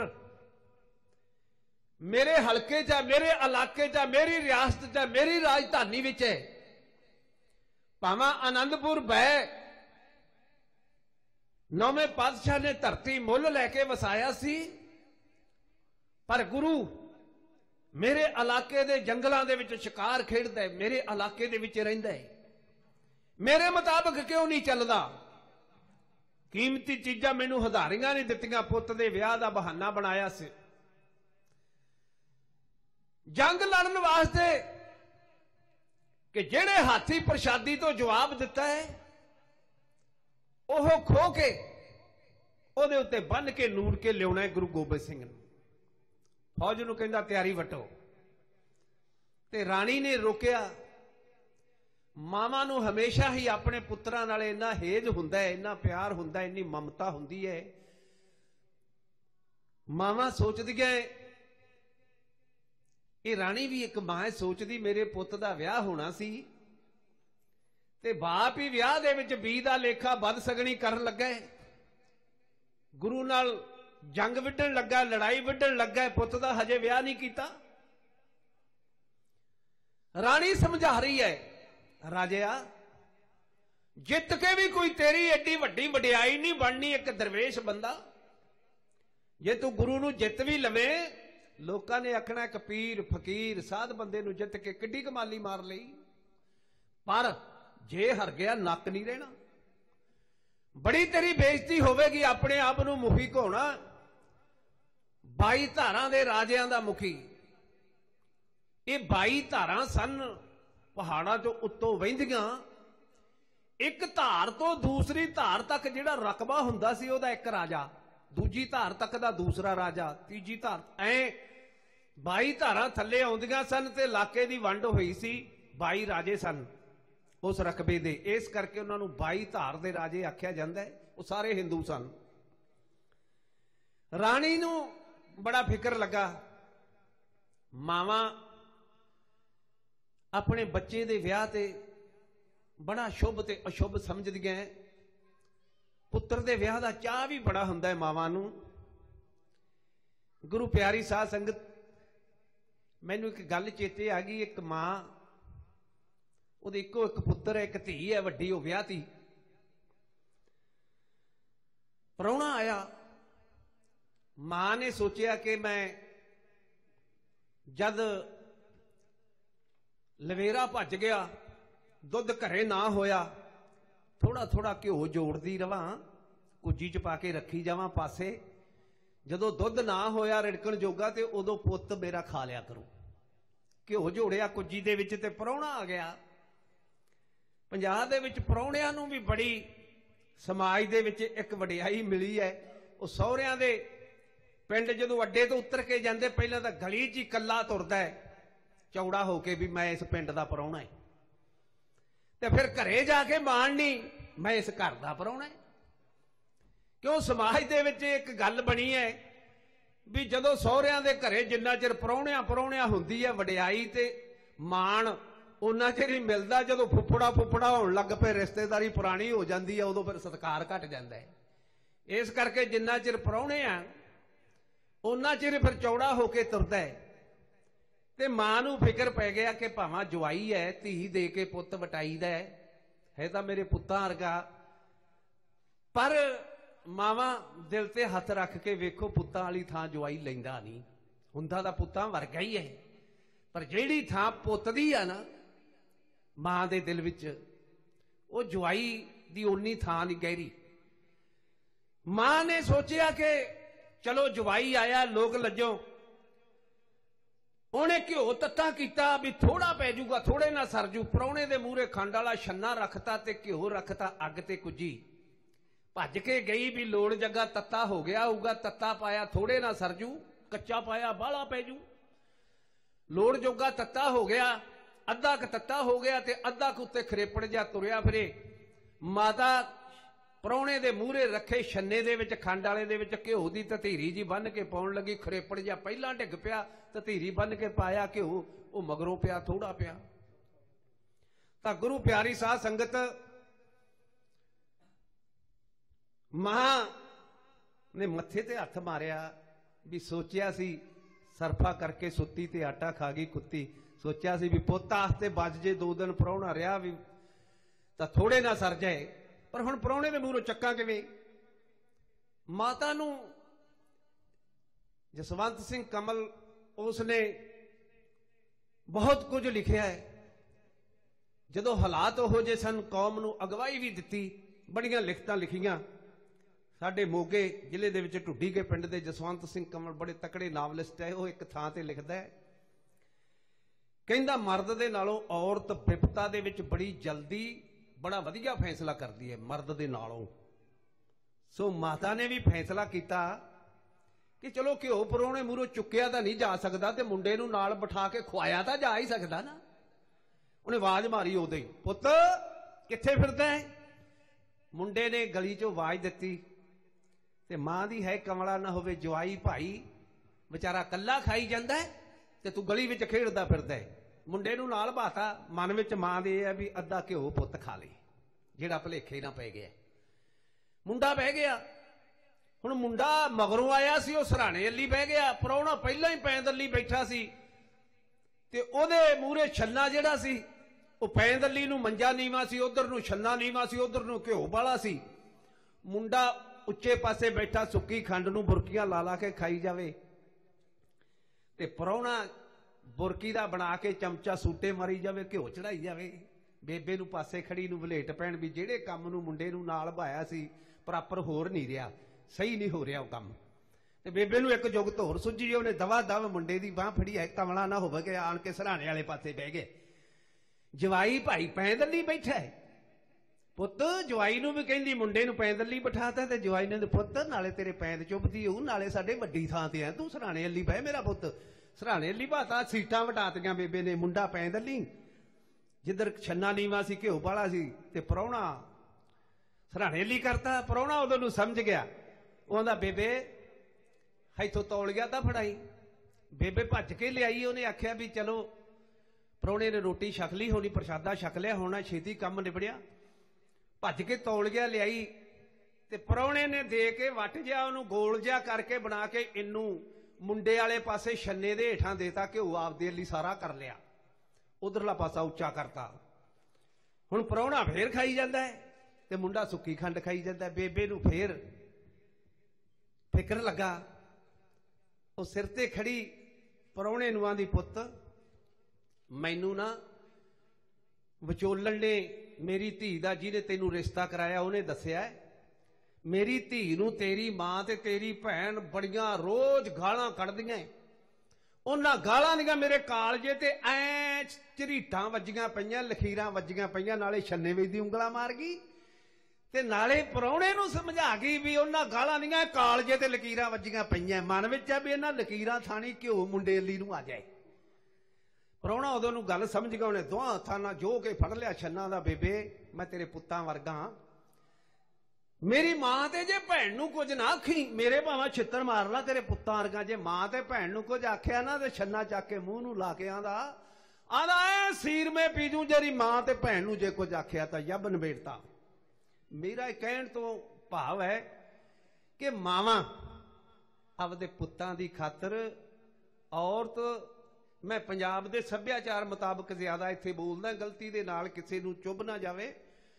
ਮੇਰੇ ਹਲਕੇ 'ਚ, ਮੇਰੇ ਇਲਾਕੇ 'ਚ, ਮੇਰੀ ਰਿਆਸਤ 'ਚ, ਮੇਰੀ ਰਾਜਧਾਨੀ ਵਿੱਚ ਹੈ। ਭਾਵੇਂ ਆਨੰਦਪੁਰ ਬੈ 9ਵੇਂ ਪਾਤਸ਼ਾਹ ਨੇ ਧਰਤੀ ਮੁੱਲ ਲੈ ਕੇ ਵਸਾਇਆ ਸੀ, ਪਰ ਗੁਰੂ ਮੇਰੇ ਇਲਾਕੇ ਦੇ ਜੰਗਲਾਂ ਦੇ ਵਿੱਚ ਸ਼ਿਕਾਰ ਖੇਡਦਾ ਹੈ, ਮੇਰੇ ਇਲਾਕੇ ਦੇ ਵਿੱਚ ਰਹਿੰਦਾ ਹੈ, ਮੇਰੇ ਮੁਤਾਬਕ ਕਿਉਂ ਨਹੀਂ ਚੱਲਦਾ? ਕੀਮਤੀ ਚੀਜ਼ਾਂ ਮੈਨੂੰ ਹੁਧਾਰੀਆਂ ਨਹੀਂ ਦਿੱਤੀਆਂ, ਪੁੱਤ ਦੇ ਵਿਆਹ ਦਾ ਬਹਾਨਾ ਬਣਾਇਆ ਸੀ। ਜੰਗ ਲੜਨ ਵਾਸਤੇ ਕਿ ਜਿਹੜੇ ਹਾਥੀ ਪ੍ਰਸ਼ਾਦੀ ਤੋਂ ਜਵਾਬ ਦਿੱਤਾ ਹੈ ਉਹ ਖੋ ਕੇ ਉਹਦੇ ਉੱਤੇ ਬੰਨ ਕੇ ਨੂਰ ਕੇ ਲਿਆਉਣਾ ਹੈ ਗੁਰੂ ਗੋਬਿੰਦ ਸਿੰਘ ਨੂੰ। ਫੌਜ ਨੂੰ ਕਹਿੰਦਾ ਤਿਆਰੀ ਵਟੋ, ਤੇ ਰਾਣੀ ਨੇ ਰੋਕਿਆ। ਮਾਵਾਂ ਨੂੰ ਹਮੇਸ਼ਾ ਹੀ ਆਪਣੇ ਪੁੱਤਰਾਂ ਨਾਲ ਇੰਨਾ ਹੇਜ ਹੁੰਦਾ ਹੈ, ਇੰਨਾ ਪਿਆਰ ਹੁੰਦਾ ਹੈ, ਇੰਨੀ ਮਮਤਾ ਹੁੰਦੀ ਹੈ। ਮਾਵਾਂ ਸੋਚਦੀਆਂ ਇਹ ਰਾਣੀ ਵੀ ਇੱਕ ਮਾਂ ਸੋਚਦੀ ਮੇਰੇ ਪੁੱਤ ਦਾ ਵਿਆਹ ਹੋਣਾ ਸੀ ਤੇ ਬਾਪ ਹੀ ਵਿਆਹ ਦੇ ਵਿੱਚ ਬੀ ਦਾ ਲੇਖਾ ਵੱਧ ਸਗਣੀ ਕਰਨ ਲੱਗਾ ਹੈ, ਗੁਰੂ ਨਾਲ ਜੰਗ ਵਿੱਢਣ ਲੱਗਾ, ਲੜਾਈ ਵਿੱਢਣ ਲੱਗਾ, ਪੁੱਤ ਦਾ ਹਜੇ ਵਿਆਹ ਨਹੀਂ ਕੀਤਾ। ਰਾਣੀ ਸਮਝਾ ਰਹੀ ਹੈ, ਰਾਜਿਆ ਜਿੱਤ ਕੇ ਵੀ ਕੋਈ ਤੇਰੀ ਐਡੀ ਵੱਡੀ ਵਡਿਆਈ ਨਹੀਂ ਬਣਨੀ। ਇੱਕ ਦਰਵੇਸ਼ ਬੰਦਾ ਜੇ ਤੂੰ ਗੁਰੂ ਨੂੰ ਜਿੱਤ ਵੀ ਲਵੇਂ, ਲੋਕਾਂ ਨੇ ਆਖਣਾ ਇੱਕ ਪੀਰ ਫਕੀਰ ਸਾਧ ਬੰਦੇ ਨੂੰ ਜਿੱਤ ਕੇ ਕਿੱਡੀ ਕਮਾਲੀ ਮਾਰ ਲਈ, ਪਰ ਜੇ ਹਰ ਗਿਆ ਨੱਕ ਨਹੀਂ ਰਹਿਣਾ, ਬੜੀ ਤੇਰੀ ਬੇਇੱਜ਼ਤੀ ਹੋਵੇਗੀ। ਆਪਣੇ ਆਪ ਨੂੰ ਮੁਖੀ ਘੋਣਾ, 22 ਧਾਰਾਂ ਦੇ ਰਾਜਿਆਂ ਦਾ ਮੁਖੀ। ਇਹ 22 ਧਾਰਾਂ ਸਨ, ਪਹਾੜਾਂ ਤੋਂ ਉੱਤੋਂ ਵਹਿੰਦੀਆਂ। ਇੱਕ ਧਾਰ ਤੋਂ ਦੂਸਰੀ ਧਾਰ ਤੱਕ ਜਿਹੜਾ ਰਕਬਾ ਹੁੰਦਾ ਸੀ ਉਹਦਾ ਇੱਕ ਰਾਜਾ, ਦੂਜੀ ਧਾਰ ਤੱਕ ਦਾ ਦੂਸਰਾ ਰਾਜਾ, ਤੀਜੀ ਧਾਰ, ਐ 22 ਧਾਰਾਂ ਥੱਲੇ ਆਉਂਦੀਆਂ ਸਨ ਤੇ ਇਲਾਕੇ ਦੀ ਵੰਡ ਹੋਈ ਸੀ। 22 ਰਾਜੇ ਸਨ ਉਸ ਰਕਬੇ ਦੇ, ਇਸ ਕਰਕੇ ਉਹਨਾਂ ਨੂੰ 22 ਧਾਰ ਦੇ ਰਾਜੇ ਆਖਿਆ ਜਾਂਦਾ ਹੈ। ਉਹ ਸਾਰੇ ਹਿੰਦੂ ਸਨ। ਰਾਣੀ ਨੂੰ ਬੜਾ ਫਿਕਰ ਲੱਗਾ। ਮਾਵਾਂ ਆਪਣੇ ਬੱਚੇ ਦੇ ਵਿਆਹ ਤੇ ਬੜਾ ਸ਼ੁਭ ਤੇ ਅਸ਼ੁਭ ਸਮਝਦੀਆਂ। ਪੁੱਤਰ ਦੇ ਵਿਆਹ ਦਾ ਚਾਅ ਵੀ ਬੜਾ ਹੁੰਦਾ ਹੈ ਮਾਵਾਂ ਨੂੰ। ਗੁਰੂ ਪਿਆਰੀ ਸਾਧ ਸੰਗਤ, ਮੈਨੂੰ ਇੱਕ ਗੱਲ ਚੇਤੇ ਆ ਗਈ। ਇੱਕ ਮਾਂ, ਉਹਦੇ ਇੱਕੋ ਇੱਕ ਪੁੱਤਰ ਹੈ, ਇੱਕ ਧੀ ਹੈ ਵੱਡੀ, ਉਹ ਵਿਆਹਤੀ। ਪ੍ਰਾਹੁਣਾ ਆਇਆ, ਮਾਂ ਨੇ ਸੋਚਿਆ ਕਿ ਮੈਂ ਜਦ ਲਵੇਰਾ ਭੱਜ ਗਿਆ, ਦੁੱਧ ਘਰੇ ਨਾ ਹੋਇਆ, ਥੋੜਾ ਥੋੜਾ ਘਿਓ ਜੋੜਦੀ ਰਵਾਂ, ਕੁੱਜੀ 'ਚ ਪਾ ਕੇ ਰੱਖੀ ਜਾਵਾਂ ਪਾਸੇ, ਜਦੋਂ ਦੁੱਧ ਨਾ ਹੋਇਆ ਰਿੜਕਣ ਜੋਗਾ ਤੇ ਉਦੋਂ ਪੁੱਤ ਮੇਰਾ ਖਾ ਲਿਆ ਕਰੂ। ਘਿਓ ਜੋੜਿਆ ਕੁੱਜੀ ਦੇ ਵਿੱਚ ਤੇ ਪ੍ਰਾਹੁਣਾ ਆ ਗਿਆ। ਪੰਜਾਬ ਦੇ ਵਿੱਚ ਪ੍ਰਾਹੁਣਿਆਂ ਨੂੰ ਵੀ ਬੜੀ ਸਮਾਜ ਦੇ ਵਿੱਚ ਇੱਕ ਵਡਿਆਈ ਮਿਲੀ ਹੈ। ਉਹ ਸਹੁਰਿਆਂ ਦੇ ਪਿੰਡ ਜਦੋਂ ਅੱਡੇ ਤੋਂ ਉਤਰ ਕੇ ਜਾਂਦੇ, ਪਹਿਲਾਂ ਤਾਂ ਗਲੀ 'ਚ ਹੀ ਇਕੱਲਾ ਤੁਰਦਾ ਹੈ ਚੌੜਾ ਹੋ ਕੇ ਵੀ ਮੈਂ ਇਸ ਪਿੰਡ ਦਾ ਪ੍ਰਾਹੁਣਾ ਹੈ, ਤੇ ਫਿਰ ਘਰੇ ਜਾ ਕੇ ਮਾਣਨੀ ਮੈਂ ਇਸ ਘਰ ਦਾ ਪ੍ਰਾਹੁਣਾ ਹੈ। ਕਿਉਂ ਸਮਾਜ ਦੇ ਵਿੱਚ ਇੱਕ ਗੱਲ ਬਣੀ ਹੈ ਵੀ ਜਦੋਂ ਸਹੁਰਿਆਂ ਦੇ ਘਰੇ ਜਿੰਨਾ ਚਿਰ ਪ੍ਰਾਹੁਣਿਆਂ ਹੁੰਦੀ ਹੈ ਵਡਿਆਈ ਤੇ ਮਾਣ ਉਹਨਾਂ ਚਿਰ ਹੀ ਮਿਲਦਾ। ਜਦੋਂ ਫੁੱਫੜਾ ਹੋਣ ਲੱਗ ਪਏ, ਰਿਸ਼ਤੇਦਾਰੀ ਪੁਰਾਣੀ ਹੋ ਜਾਂਦੀ ਹੈ, ਉਦੋਂ ਫਿਰ ਸਤਿਕਾਰ ਘਟ ਜਾਂਦਾ ਹੈ। ਇਸ ਕਰਕੇ ਜਿੰਨਾ ਚਿਰ ਪ੍ਰਾਹੁਣੇ ਆ ਉਹਨਾਂ ਚਿਰ ਫਿਰ ਚੌੜਾ ਹੋ ਕੇ ਤੁਰਦਾ ਹੈ। ਤੇ ਮਾਂ ਨੂੰ ਫਿਕਰ ਪੈ ਗਿਆ ਕਿ ਭਾਵਾਂ ਜਵਾਈ ਹੈ, ਧੀ ਦੇ ਕੇ ਪੁੱਤ ਵਟਾਈਦਾ ਹੈ ਤਾਂ ਮੇਰੇ ਪੁੱਤਾਂ ਵਰਗਾ, ਪਰ ਮਾਵਾਂ ਦਿਲ ਤੇ ਹੱਥ ਰੱਖ ਕੇ ਵੇਖੋ ਪੁੱਤਾਂ ਵਾਲੀ ਥਾਂ ਜਵਾਈ ਲੈਂਦਾ ਨਹੀਂ ਹੁੰਦਾ, ਤਾਂ ਪੁੱਤਾਂ ਵਰਗਾ ਹੀ ਹੈ। ਪਰ ਜਿਹੜੀ ਥਾਂ ਪੁੱਤ ਦੀ ਆ ਨਾ ਮਾਂ ਦੇ ਦਿਲ ਵਿੱਚ, ਉਹ ਜਵਾਈ ਦੀ ਓਨੀ ਥਾਂ ਨਹੀਂ ਗਹਿਰੀ। ਮਾਂ ਨੇ ਸੋਚਿਆ ਕਿ ਚਲੋ ਜਵਾਈ ਆਇਆ, ਲੋਕ ਲੱਜੋ, ਉਹਨੇ ਘਿਓ ਤੱਤਾ ਕੀਤਾ ਵੀ ਥੋੜਾ ਪੈ ਜਾਊਗਾ, ਥੋੜੇ ਨਾਲ ਸਰ ਜੂ। ਪ੍ਰਾਹੁਣੇ ਦੇ ਮੂਹਰੇ ਖੰਡ ਵਾਲਾ ਛੰਨਾ ਰੱਖਤਾ ਤੇ ਘਿਓ ਰੱਖਤਾ ਅੱਗ ਤੇ ਕੁੱਜੀ, ਭੱਜ ਕੇ ਗਈ ਵੀ ਲੋੜ ਜੱਗਾ ਤੱਤਾ ਹੋ ਗਿਆ ਹੋਊਗਾ, ਤੱਤਾ ਪਾਇਆ ਥੋੜੇ ਨਾਲ ਸਰ ਜੂ, ਕੱਚਾ ਪਾਇਆ ਬਾਹਲਾ ਪੈ ਜੂ। ਲੋੜ ਜੋਗਾ ਤੱਤਾ ਹੋ ਗਿਆ, ਅੱਧਾ ਕ ਤੱਤਾ ਹੋ ਗਿਆ ਤੇ ਅੱਧਾ ਕੁ ਉੱਤੇ ਖਰੇਪੜ ਜਿਹਾ ਤੁਰਿਆ ਫਿਰੇ। ਮਾਤਾ ਪ੍ਰਾਹੁਣੇ ਦੇ ਮੂਹਰੇ ਰੱਖੇ ਛੰਨੇ ਦੇ ਵਿੱਚ, ਖੰਡ ਵਾਲੇ ਦੇ ਵਿੱਚ ਘਿਓ ਦੀ ਧਤੀਰੀ ਜੀ ਬੰਨ ਕੇ ਪਾਉਣ ਲੱਗੀ। ਖਰੇਪੜ ਜਿਹਾ ਪਹਿਲਾਂ ਡਿੱਗ ਪਿਆ, ਧਤੀਰੀ ਬੰਨ ਕੇ ਪਾਇਆ ਘਿਓ, ਉਹ ਮਗਰੋਂ ਪਿਆ ਥੋੜਾ ਪਿਆ। ਤਾਂ ਗੁਰੂ ਪਿਆਰੀ ਸਾਧ ਸੰਗਤ, ਮਾਂ ਨੇ ਮੱਥੇ ਤੇ ਹੱਥ ਮਾਰਿਆ ਵੀ ਸੋਚਿਆ ਸੀ ਸਰਫਾ ਕਰਕੇ ਸੁੱਤੀ ਤੇ ਆਟਾ ਖਾ ਗਈ ਕੁੱਤੀ। ਸੋਚਿਆ ਸੀ ਵੀ ਪੁੱਤ ਆਸਤੇ ਬਚ ਜੇ 2 ਦਿਨ ਪ੍ਰਾਹੁਣਾ ਰਿਹਾ ਵੀ ਤਾਂ ਥੋੜੇ ਨਾ ਸਰ ਜਾਏ, ਪਰ ਹੁਣ ਪ੍ਰਾਹੁਣੇ ਦੇ ਮੂਹਰੋਂ ਚੱਕਾਂ ਕਿਵੇਂ। ਮਾਤਾ ਨੂੰ ਜਸਵੰਤ ਸਿੰਘ ਕਮਲ ਉਸਨੇ ਬਹੁਤ ਕੁਝ ਲਿਖਿਆ ਹੈ। ਜਦੋਂ ਹਾਲਾਤ ਉਹੋ ਜਿਹੇ ਸਨ, ਕੌਮ ਨੂੰ ਅਗਵਾਈ ਵੀ ਦਿੱਤੀ, ਬੜੀਆਂ ਲਿਖਤਾਂ ਲਿਖੀਆਂ। ਸਾਡੇ ਮੋਗੇ ਜ਼ਿਲ੍ਹੇ ਦੇ ਵਿੱਚ ਢੁੱਡੀਕੇ ਪਿੰਡ ਦੇ ਜਸਵੰਤ ਸਿੰਘ ਕਮਲ ਬੜੇ ਤਕੜੇ ਨਾਵਲਿਸਟ ਹੈ। ਉਹ ਇੱਕ ਥਾਂ ਤੇ ਲਿਖਦਾ ਹੈ, ਕਹਿੰਦਾ ਮਰਦ ਦੇ ਨਾਲੋਂ ਔਰਤ ਵਿਪਤਾ ਦੇ ਵਿੱਚ ਬੜੀ ਜਲਦੀ ਬੜਾ ਵਧੀਆ ਫੈਸਲਾ ਕਰਦੀ ਹੈ ਮਰਦ ਦੇ ਨਾਲੋਂ। ਸੋ ਮਾਤਾ ਨੇ ਵੀ ਫੈਸਲਾ ਕੀਤਾ ਕਿ ਚਲੋ ਘਿਓ ਪ੍ਰਾਹੁਣੇ ਮੂਹਰੋਂ ਚੁੱਕਿਆ ਤਾਂ ਨਹੀਂ ਜਾ ਸਕਦਾ, ਤੇ ਮੁੰਡੇ ਨੂੰ ਨਾਲ ਬਿਠਾ ਕੇ ਖਵਾਇਆ ਤਾਂ ਜਾ ਹੀ ਸਕਦਾ ਨਾ। ਉਹਨੇ ਆਵਾਜ਼ ਮਾਰੀ ਉਦੋਂ ਹੀ, ਪੁੱਤ ਕਿੱਥੇ ਫਿਰਦਾ ਹੈ। ਮੁੰਡੇ ਨੇ ਗਲੀ 'ਚੋਂ ਆਵਾਜ਼ ਦਿੱਤੀ, ਤੇ ਮਾਂ ਦੀ ਹੈ ਕਮਲਾ ਨਾ ਹੋਵੇ ਜਵਾਈ ਭਾਈ, ਵਿਚਾਰਾ ਕੱਲਾ ਖਾਈ ਜਾਂਦਾ ਹੈ ਤੇ ਤੂੰ ਗਲੀ ਵਿੱਚ ਖੇਡਦਾ ਫਿਰਦਾ ਹੈ। ਮੁੰਡੇ ਨੂੰ ਨਾਲ ਬਾਤਾ, ਮਨ ਵਿੱਚ ਮਾਂ ਦੇ ਇਹ ਹੈ ਵੀ ਅੱਧਾ ਘਿਓ ਪੁੱਤ ਖਾ ਲੇ, ਜਿਹੜਾ ਭੁਲੇਖੇ ਨਾ ਪੈ ਗਿਆ। ਮੁੰਡਾ ਬਹਿ ਗਿਆ। ਹੁਣ ਮੁੰਡਾ ਮਗਰੋਂ ਆਇਆ ਸੀ, ਉਹ ਸਰਾਣੇ ਅੱਲੀ ਬਹਿ ਗਿਆ। ਪ੍ਰਾਹੁਣਾ ਪਹਿਲਾਂ ਹੀ ਪੈਂਦ ਅੱਲੀ ਬੈਠਾ ਸੀ, ਤੇ ਉਹਦੇ ਮੂਹਰੇ ਛੰਨਾ ਜਿਹੜਾ ਸੀ, ਉਹ ਪੈਂਦ ਅੱਲੀ ਨੂੰ ਮੰਜਾ ਨੀਵਾ ਸੀ, ਉਧਰ ਨੂੰ ਛੰਨਾ ਨੀਵਾ ਸੀ, ਉਧਰ ਨੂੰ ਘਿਓ ਵਾਲਾ ਸੀ। ਮੁੰਡਾ ਉੱਚੇ ਪਾਸੇ ਬੈਠਾ, ਸੁੱਕੀ ਖੰਡ ਨੂੰ ਬੁਰਕੀਆਂ ਲਾ ਲਾ ਕੇ ਖਾਈ ਜਾਵੇ, ਤੇ ਪ੍ਰਾਹੁਣਾ ਬੁਰਕੀ ਦਾ ਬਣਾ ਕੇ ਚਮਚਾ ਸੂਟੇ ਮਾਰੀ ਜਾਵੇ, ਘਿਓ ਚੜਾਈ ਜਾਵੇ। ਬੇਬੇ ਨੂੰ ਪਾਸੇ ਖੜੀ ਨੂੰ ਵਲੇਟ ਪੈਣ ਵੀ ਜਿਹੜੇ ਕੰਮ ਨੂੰ ਮੁੰਡੇ ਨੂੰ ਨਾਲ ਭਾਇਆ ਸੀ ਪ੍ਰਾਪਰ ਹੋਰ ਨਹੀਂ ਰਿਹਾ, ਸਹੀ ਨਹੀਂ ਹੋ ਰਿਹਾ ਉਹ ਕੰਮ। ਤੇ ਬੇਬੇ ਨੂੰ ਇੱਕ ਜੁਗਤ ਹੋਰ ਸੁੱਝੀ, ਉਹਨੇ ਦਵਾ ਦਵ ਮੁੰਡੇ ਦੀ ਬਾਹ ਫੜੀ, ਹੈ ਕਮਲਾ ਨਾ ਹੋਵੇ ਕਿ ਆਣ ਕੇ ਸਰਾਣੇ ਵਾਲੇ ਪਾਸੇ ਬਹਿ ਗਏ। ਜਵਾਈ ਭਾਈ ਪੈਂਦਲੀ ਬੈਠਾ ਹੈ। ਪੁੱਤ ਜਵਾਈ ਨੂੰ ਵੀ ਕਹਿੰਦੀ ਮੁੰਡੇ ਨੂੰ ਪੈਂਦਲੀ ਬਿਠਾਤਾ, ਤੇ ਜਵਾਈ ਨੇ ਪੁੱਤ ਨਾਲੇ ਤੇਰੇ ਪੈਂਦ ਚੁੱਭਦੀ ਹੋਊ, ਨਾਲੇ ਸਾਡੇ ਵੱਡੀ ਥਾਂ ਤੇ ਆ, ਤੂੰ ਸਰਾਣੇ ਅੱਲੀ ਬਹਿ ਮੇਰਾ ਪੁੱਤ। ਸਰਾਣੇ ਅੱਲੀ ਬਾਤਾ, ਸੀਟਾਂ ਵਟਾਤੀਆਂ ਬੇਬੇ ਨੇ, ਮੁੰਡਾ ਪੈਂਦ ਅੱਲੀ, ਜਿੱਧਰ ਛੰਨਾ ਨੀਵਾ ਸੀ ਘਿਓ ਵਾਲਾ ਸੀ, ਤੇ ਪ੍ਰਾਹੁਣਾ ਸਰਾਣੇ ਅੱਲੀ ਕਰਤਾ। ਪ੍ਰਾਹੁਣਾ ਉਦੋਂ ਨੂੰ ਸਮਝ ਗਿਆ, ਉਹ ਆਂਦਾ ਬੇਬੇ ਇੱਥੋਂ ਤੌਲੀਆ ਤਾਂ ਫੜਾਈ। ਬੇਬੇ ਭੱਜ ਕੇ ਲਿਆਈ। ਉਹਨੇ ਆਖਿਆ ਵੀ ਚਲੋ ਪ੍ਰਾਹੁਣੇ ਨੇ ਰੋਟੀ ਛਕ ਲਈ ਹੋਣੀ, ਪ੍ਰਸ਼ਾਦਾ ਛਕ ਲਿਆ ਹੋਣਾ, ਛੇਤੀ ਕੰਮ ਨਿਬੜਿਆ। ਭੱਜ ਕੇ ਤੌਲੀਆ ਲਿਆਈ, ਤੇ ਪ੍ਰਾਹੁਣੇ ਨੇ ਦੇ ਕੇ ਵੱਟ ਜਿਹਾ ਉਹਨੂੰ ਗੋਲ ਜਿਹਾ ਕਰਕੇ ਬਣਾ ਕੇ ਇਹਨੂੰ ਮੁੰਡੇ ਵਾਲੇ ਪਾਸੇ ਛੰਨੇ ਦੇ ਹੇਠਾਂ ਦੇਤਾ, ਘਿਓ ਆਪਦੇ ਲਈ ਸਾਰਾ ਕਰ ਲਿਆ, ਉਧਰਲਾ ਪਾਸਾ ਉੱਚਾ ਕਰਤਾ। ਹੁਣ ਪ੍ਰਾਹੁਣਾ ਫੇਰ ਖਾਈ ਜਾਂਦਾ ਹੈ, ਤੇ ਮੁੰਡਾ ਸੁੱਕੀ ਖੰਡ ਖਾਈ ਜਾਂਦਾ। ਬੇਬੇ ਨੂੰ ਫੇਰ ਫਿਕਰ ਲੱਗਾ ਉਹ ਸਿਰ ਤੇ ਖੜੀ ਪ੍ਰਾਹੁਣੇ ਨੂੰ ਆਂਦੀ, ਪੁੱਤ ਮੈਨੂੰ ਨਾ ਵਿਚੋਲਣ ਨੇ ਮੇਰੀ ਧੀ ਦਾ, ਜਿਹਨੇ ਤੈਨੂੰ ਰਿਸ਼ਤਾ ਕਰਾਇਆ, ਉਹਨੇ ਦੱਸਿਆ ਮੇਰੀ ਧੀ ਨੂੰ ਤੇਰੀ ਮਾਂ ਤੇ ਤੇਰੀ ਭੈਣ ਬੜੀਆਂ ਰੋਜ਼ ਗਾਲਾਂ ਕੱਢਦੀਆਂ। ਉਹਨਾਂ ਗਾਲਾਂ ਦੀਆਂ ਮੇਰੇ ਕਾਲਜੇ ਤੇ ਐ ਝਰੀਟਾਂ ਵੱਜੀਆਂ ਪਈਆਂ, ਲਖੀਰਾਂ ਵੱਜੀਆਂ ਪਈਆਂ, ਨਾਲੇ ਛੰਨੇ ਵੇਚ ਦੀ ਉਂਗਲਾਂ ਮਾਰ ਗਈ ਤੇ ਨਾਲੇ ਪ੍ਰਾਹੁਣੇ ਨੂੰ ਸਮਝਾ ਗਈ ਵੀ ਉਹਨਾਂ ਗਾਲਾਂ ਦੀਆਂ ਕਾਲਜੇ ਤੇ ਲਕੀਰਾਂ ਵੱਜੀਆਂ ਪਈਆਂ। ਮਨ ਵਿੱਚ ਆ ਵੀ ਇਹਨਾਂ ਲਕੀਰਾਂ ਥਾਣੀ ਘਿਓ ਮੁੰਡੇਲੀ ਨੂੰ ਆ ਜਾਏ। ਪ੍ਰਾਹੁਣਾ ਉਦੋਂ ਨੂੰ ਗੱਲ ਸਮਝ ਗਿਆ, ਉਹਨੇ ਦੋਹਾਂ ਹੱਥਾਂ ਨਾਲ ਜੋ ਕੇ ਫੜ ਲਿਆ ਛੰਨਾ ਦਾ, ਬੇਬੇ ਮੈਂ ਤੇਰੇ ਪੁੱਤਾਂ ਵਰਗਾ, ਮੇਰੀ ਮਾਂ ਤੇ ਜੇ ਭੈਣ ਨੂੰ ਕੁਝ ਨਾ ਆਖੀ, ਮੇਰੇ ਭਾਵੇਂ ਛਿੱਤਰ ਮਾਰ ਲਾ, ਤੇਰੇ ਪੁੱਤਾਂ ਵਰਗਾ। ਜੇ ਮਾਂ ਤੇ ਭੈਣ ਨੂੰ ਕੁਝ ਆਖਿਆ ਨਾ ਤੇ ਛੰਨਾ ਚੱਕ ਕੇ ਮੂੰਹ ਨੂੰ ਲਾ ਕੇ ਆਂਦਾ ਐ ਸੀਰ ਮੈਂ ਪੀਜੂ, ਜਿਹੜੀ ਮਾਂ ਤੇ ਭੈਣ ਨੂੰ ਜੇ ਕੁਝ ਆਖਿਆ ਤਾਂ ਯੱਬ ਨਵੇੜਤਾ। ਮੇਰਾ ਇਹ ਕਹਿਣ ਤੋਂ ਭਾਵ ਹੈ ਕਿ ਮਾਵਾਂ ਆਪਦੇ ਪੁੱਤਾਂ ਦੀ ਖਾਤਰ, ਔਰਤ, ਮੈਂ ਪੰਜਾਬ ਦੇ ਸੱਭਿਆਚਾਰ ਮੁਤਾਬਕ ਜ਼ਿਆਦਾ ਇੱਥੇ ਬੋਲਦਾ, ਗਲਤੀ ਦੇ ਨਾਲ ਕਿਸੇ ਨੂੰ ਚੁੱਭ ਨਾ ਜਾਵੇ,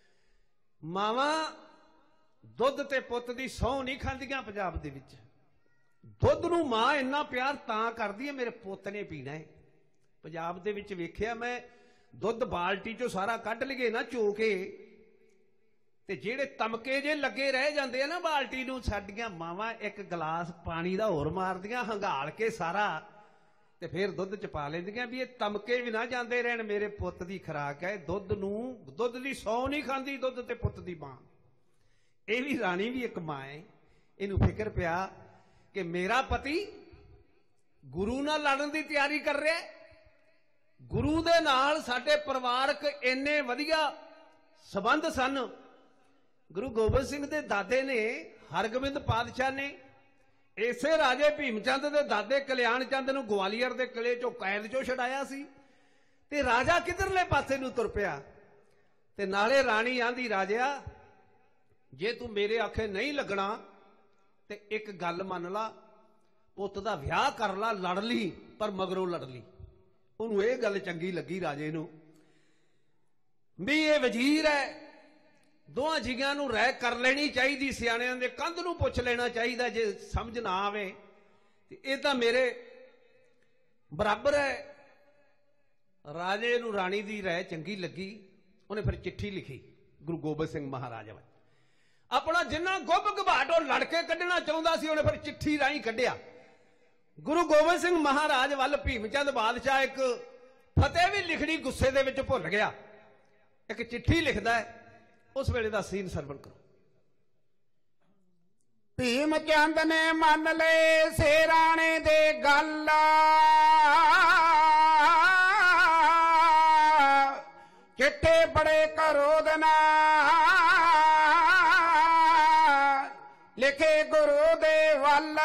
ਮਾਵਾਂ ਦੁੱਧ ਤੇ ਪੁੱਤ ਦੀ ਸਹੁੰ ਨਹੀਂ ਖਾਂਦੀਆਂ ਪੰਜਾਬ ਦੇ ਵਿੱਚ। ਦੁੱਧ ਨੂੰ ਮਾਂ ਇੰਨਾ ਪਿਆਰ ਤਾਂ ਕਰਦੀ ਹੈ, ਮੇਰੇ ਪੁੱਤ ਨੇ ਪੀਣਾ ਹੈ। ਪੰਜਾਬ ਦੇ ਵਿੱਚ ਵੇਖਿਆ ਮੈਂ, ਦੁੱਧ ਬਾਲਟੀ ਚੋਂ ਸਾਰਾ ਕੱਢ ਲਈਏ ਨਾ ਚੋ ਕੇ, ਤੇ ਜਿਹੜੇ ਤਮਕੇ ਜੇ ਲੱਗੇ ਰਹਿ ਜਾਂਦੇ ਆ ਨਾ ਬਾਲਟੀ ਨੂੰ, ਸਾਡੀਆਂ ਮਾਵਾਂ ਇੱਕ ਗਲਾਸ ਪਾਣੀ ਦਾ ਹੋਰ ਮਾਰਦੀਆਂ, ਹੰਗਾਲ ਕੇ ਸਾਰਾ, ਤੇ ਫਿਰ ਦੁੱਧ ਚ ਪਾ ਲੈਂਦੀਆਂ ਵੀ ਇਹ ਤਮਕੇ ਵੀ ਨਾ ਜਾਂਦੇ ਰਹਿਣ, ਮੇਰੇ ਪੁੱਤ ਦੀ ਖੁਰਾਕ ਹੈ। ਦੁੱਧ ਦੀ ਸਹੁੰ ਨਹੀਂ ਖਾਂਦੀ, ਦੁੱਧ ਤੇ ਪੁੱਤ ਦੀ ਮਾਂ। ਇਹ ਵੀ ਰਾਣੀ ਵੀ ਇੱਕ ਮਾਂ ਹੈ। ਇਹਨੂੰ ਫਿਕਰ ਪਿਆ ਕਿ ਮੇਰਾ ਪਤੀ ਗੁਰੂ ਨਾਲ ਲੜਨ ਦੀ ਤਿਆਰੀ ਕਰ ਰਿਹਾ, ਗੁਰੂ ਦੇ ਨਾਲ ਸਾਡੇ ਪਰਿਵਾਰਕ ਇੰਨੇ ਵਧੀਆ ਸੰਬੰਧ ਸਨ। ਗੁਰੂ ਗੋਬਿੰਦ ਸਿੰਘ ਦੇ ਦਾਦੇ ਨੇ, ਹਰਗੋਬਿੰਦ ਪਾਤਸ਼ਾਹ ਨੇ, ਇਸੇ ਰਾਜੇ ਭੀਮ ਚੰਦ ਦੇ ਦਾਦੇ ਕਲਿਆਣ ਚੰਦ ਨੂੰ ਗਵਾਲੀਅਰ ਦੇ ਕਿਲੇ ਚੋਂ ਕੈਦ ਚੋਂ ਛਡਾਇਆ ਸੀ, ਤੇ ਰਾਜਾ ਕਿਧਰਲੇ ਪਾਸੇ ਨੂੰ ਤੁਰ ਪਿਆ। ਤੇ ਨਾਲੇ ਰਾਣੀ ਆਂਦੀ, ਰਾਜਿਆ ਜੇ ਤੂੰ ਮੇਰੇ ਆਖੇ ਨਹੀਂ ਲੱਗਣਾ ਤੇ ਇੱਕ ਗੱਲ ਮੰਨ ਲਾ, ਪੁੱਤ ਦਾ ਵਿਆਹ ਕਰ ਲਾ, ਲੜ ਲਈ ਪਰ ਮਗਰੋਂ ਲੜ ਲਈ। ਉਹਨੂੰ ਇਹ ਗੱਲ ਚੰਗੀ ਲੱਗੀ ਰਾਜੇ ਨੂੰ ਵੀ ਇਹ ਵਜ਼ੀਰ ਹੈ, ਦੋਹਾਂ ਜੀਆਂ ਨੂੰ ਰਹਿ ਕਰ ਲੈਣੀ ਚਾਹੀਦੀ, ਸਿਆਣਿਆਂ ਦੇ ਕੰਧ ਨੂੰ ਪੁੱਛ ਲੈਣਾ ਚਾਹੀਦਾ, ਜੇ ਸਮਝ ਨਾ ਆਵੇ ਤੇ ਇਹ ਤਾਂ ਮੇਰੇ ਬਰਾਬਰ ਹੈ। ਰਾਜੇ ਨੂੰ ਰਾਣੀ ਦੀ ਰਾਏ ਚੰਗੀ ਲੱਗੀ, ਉਹਨੇ ਫਿਰ ਚਿੱਠੀ ਲਿਖੀ ਗੁਰੂ ਗੋਬਿੰਦ ਸਿੰਘ ਮਹਾਰਾਜ ਵੱਲ। ਆਪਣਾ ਜਿੰਨਾ ਗੁੱਬ ਘਬਾਟ ਉਹ ਲੜ ਕੇ ਕੱਢਣਾ ਚਾਹੁੰਦਾ ਸੀ, ਉਹਨੇ ਫਿਰ ਚਿੱਠੀ ਰਾਹੀਂ ਕੱਢਿਆ। ਗੁਰੂ ਗੋਬਿੰਦ ਸਿੰਘ ਮਹਾਰਾਜ ਵੱਲ ਭੀਮ ਚੰਦ ਬਾਦਸ਼ਾਹ ਇੱਕ ਫਤਿਹ ਵੀ ਲਿਖਣੀ ਗੁੱਸੇ ਦੇ ਵਿੱਚ ਭੁੱਲ ਗਿਆ, ਇੱਕ ਚਿੱਠੀ ਲਿਖਦਾ ਹੈ। ਉਸ ਵੇਲੇ ਦਾ ਸੀਨ ਸਰਵਣ ਕਰੋ। ਭੀਮ ਚੰਦ ਨੇ ਮੰਨ ਲਏ ਸੇਰਾਣੇ ਦੇ ਗੱਲ, ਚਿੱਠੇ ਬੜੇ ਕਰੋਧ ਨਾਲ ਲਿਖੇ ਗੁਰੂ ਦੇ ਵੱਲ।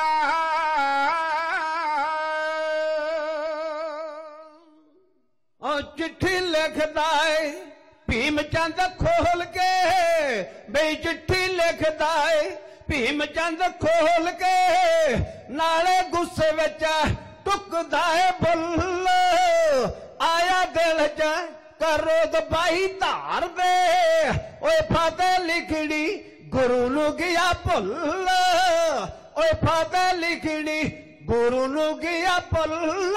ਉਹ ਚਿੱਠੀ ਲਿਖਦਾ ਏ ਭੀਮ ਚੰਦ ਖੋਲ ਕੇ, ਬਈ ਚਿੱਠੀ ਲਿਖਦਾ ਏ ਭੀਮ ਚੰਦ ਖੋਲ ਕੇ, ਨਾਲੇ ਗੁੱਸੇ ਵਿੱਚ ਟੁੱਕਦਾ ਏ ਬੁੱਲ, ਆਇਆ ਦਿਲ ਚ ਕਰੋਧ ਬਾਈ ਧਾਰ ਦੇ, ਓਏ ਫਤਿਹ ਲਿਖੜੀ ਗੁਰੂ ਨੂੰ ਗਿਆ ਭੁੱਲ, ਓਏ ਫਤਿਹ ਲਿਖੜੀ ਗੁਰੂ ਨੂੰ ਗਿਆ ਭੁੱਲ।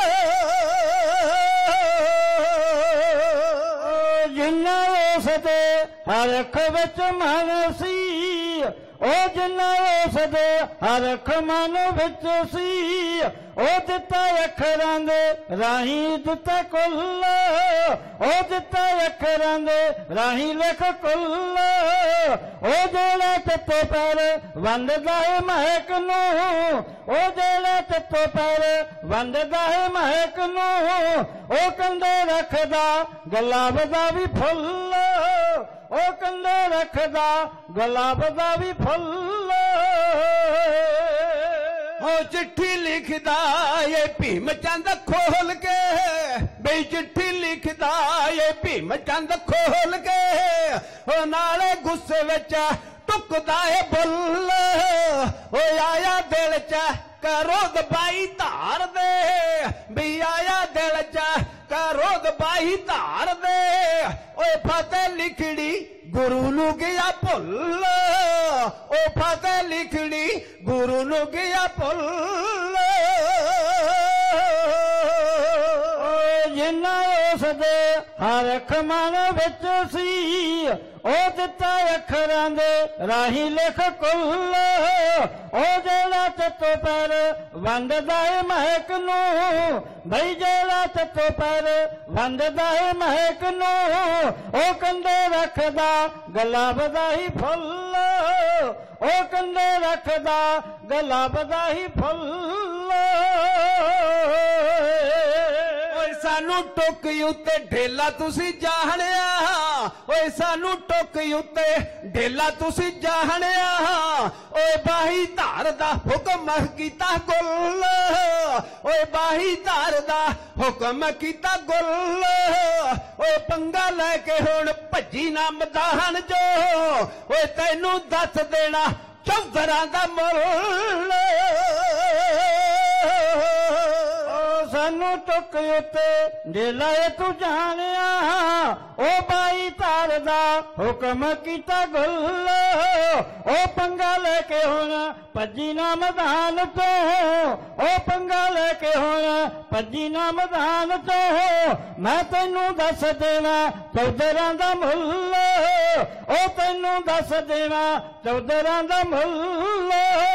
ਜਿੰਨਾ ਉਸ ਦੇ ਹਰ ਅੱਖ ਵਿੱਚ ਮਨ ਸੀ, ਉਹ ਜਿੰਨਾ ਉਸ ਦੇ ਹਰ ਅੱਖ ਮਨ ਵਿੱਚ ਸੀ, ਉਹ ਦਿੱਤਾ ਅੱਖਰਾਂ ਦੇ ਰਾਹੀਂ ਦਿੱਤਾ ਕੁੱਲ, ਉਹ ਦਿੱਤਾ ਅੱਖਰਾਂ ਦੇ ਰਾਹੀਂ ਲਿਖ ਕੁੱਲ, ਉਹ ਜਿਹੜਾ ਤੱਤੋ ਪੈਰ ਵੰਡਦਾ ਹੈ ਮਹਿਕ ਨੂੰ, ਉਹ ਜਿਹੜਾ ਤੱਤੋ ਪੈਰ ਵੰਡਦਾ ਹੈ ਮਹਿਕ ਨੂੰ, ਉਹ ਕੰਡੇ ਰੱਖਦਾ ਗੁਲਾਬ ਦਾ ਵੀ ਫੁੱਲ, ਉਹ ਕੰਡੇ ਰੱਖਦਾ ਗੁਲਾਬ ਦਾ ਵੀ ਫੁੱਲ। ਉਹ ਚਿੱਠੀ ਲਿਖਦਾ ਏ ਭੀਮ ਚੰਦ ਖੋਲ ਕੇ, ਬਈ ਚਿੱਠੀ ਲਿਖਦਾ ਏ ਭੀਮ ਚੰਦ ਖੋਲ ਕੇ, ਉਹ ਨਾਲੇ ਗੁੱਸੇ ਵਿੱਚ ਟੁੱਕਦਾ ਏ ਬੁੱਲ, ਉਹ ਆਇਆ ਦਿਲ ਚ ਕਰੋਧ ਬਾਈ ਧਾਰ ਦੇ, ਵੀ ਆਇਆ ਦਿਲ ਚ ਕਰੋਧ ਬਾਈ ਧਾਰ ਦੇ, ਓਏ ਫਤਿਹ ਲਿਖੜੀ ਗੁਰੂ ਨੂੰ ਗਿਆ ਭੁੱਲ, ਓ ਫਤਿਹ ਲਿਖੜੀ ਗੁਰੂ ਨੂੰ ਗਿਆ ਭੁੱਲ। ਹਰ ਅੱਖ ਮਨ ਵਿੱਚ ਸੀ ਉਹ ਦਿੱਤਾ ਅੱਖਰਾਂ ਦੇ ਰਾਹੀਂ ਲਿਖ ਕੁੱਲ ਉਹ ਜਿਹੜਾ ਚੱਤੋ ਪੈਰ ਵੰਡਦਾ ਏ ਮਹਿਕ ਨੂੰ ਬਈ ਜਿਹੜਾ ਚੱਤੋ ਪੈਰ ਵੰਡਦਾ ਏ ਮਹਿਕ ਨੂੰ ਉਹ ਕੰਡੇ ਰੱਖਦਾ ਗੁਲਾਬ ਦਾ ਹੀ ਫੁੱਲ ਉਹ ਕੰਡੇ ਰੱਖਦਾ ਗੁਲਾਬ ਦਾ ਹੀ ਫੁੱਲ ਓਏ ਸਾਨੂੰ ਟੋਕੀ ਉੱਤੇ ਢੇਲਾ ਤੁਸੀਂ ਜਾਣਿਆ ਓਏ ਸਾਨੂੰ ਟੋਕੀ ਉੱਤੇ ਢੇਲਾ ਤੁਸੀਂ ਜਾਣਿਆ ਓਏ ਬਾਹੀ ਧਾਰ ਦਾ ਹੁਕਮ ਕੀਤਾ ਗੁੱਲ ਓਏ ਬਾਹੀ ਧਾਰ ਦਾ ਹੁਕਮ ਕੀਤਾ ਗੁੱਲ ਓਏ ਪੰਗਾ ਲੈ ਕੇ ਹੁਣ ਭੱਜੀ ਨਾ ਮੈਦਾਨ ਜੋ ਓਏ ਤੈਨੂੰ ਦੱਸ ਦੇਣਾ ਚੌਧਰਾਂ ਦਾ ਮੁੱਲ ਸਾਨੂੰ ਟੁੱਕ ਉੱਤੇ ਢੇਲਾ ਤੂੰ ਜਾਣਿਆ ਉਹ ਬਾਈ ਧਾਰ ਦਾ ਹੁਕਮ ਕੀਤਾ ਗੁੱਲ ਉਹ ਪੰਗਾ ਲੈ ਕੇ ਹੁਣ ਭੱਜੀ ਨਾ ਮੈਦਾਨ ਤੋਂ ਉਹ ਪੰਗਾ ਲੈ ਕੇ ਹੁਣ ਭੱਜੀ ਨਾ ਮੈਦਾਨ ਤੋਂ ਮੈਂ ਤੈਨੂੰ ਦੱਸ ਦੇਣਾ ਚੌਧਰਾਂ ਦਾ ਮੁੱਲ ਉਹ ਤੈਨੂੰ ਦੱਸ ਦੇਣਾ ਚੌਧਰਾਂ ਦਾ ਮੁੱਲ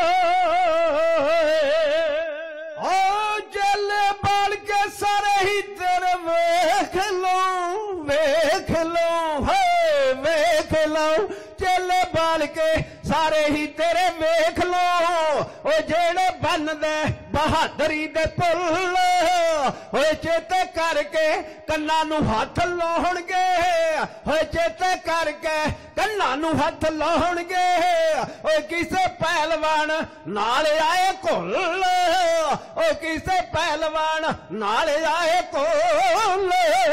ਓ ਜੱਲੇ ਬਾਲ ਕੇ ਸਾਰੇ ਹੀ ਤੇਰੇ ਵੇਖ ਲਓ ਹੇ ਵੇਖ ਲਓ ਜੱਲੇ ਬਾਲ ਕੇ ਸਾਰੇ ਹੀ ਤੇਰੇ ਵੇਖ ਲਓ ਓ ਜਿਹੜੇ ਬੰਨਦੇ ਬਹਾਦਰੀ ਦੇ ਪੁੱਲ ਓਏ ਚੇਤੇ ਕਰਕੇ ਕੰਨਾਂ ਨੂੰ ਹੱਥ ਲਾਉਣਗੇ ਓਏ ਚੇਤੇ ਕਰਕੇ ਕੰਨਾਂ ਨੂੰ ਹੱਥ ਲਾਉਣਗੇ ਓਏ ਕਿਸੇ ਪਹਿਲਵਾਨ ਨਾਲ ਆਏ ਘੁੱਲ ਓਏ ਕਿਸੇ ਪਹਿਲਵਾਨ ਨਾਲ ਆਏ ਘੁੱਲ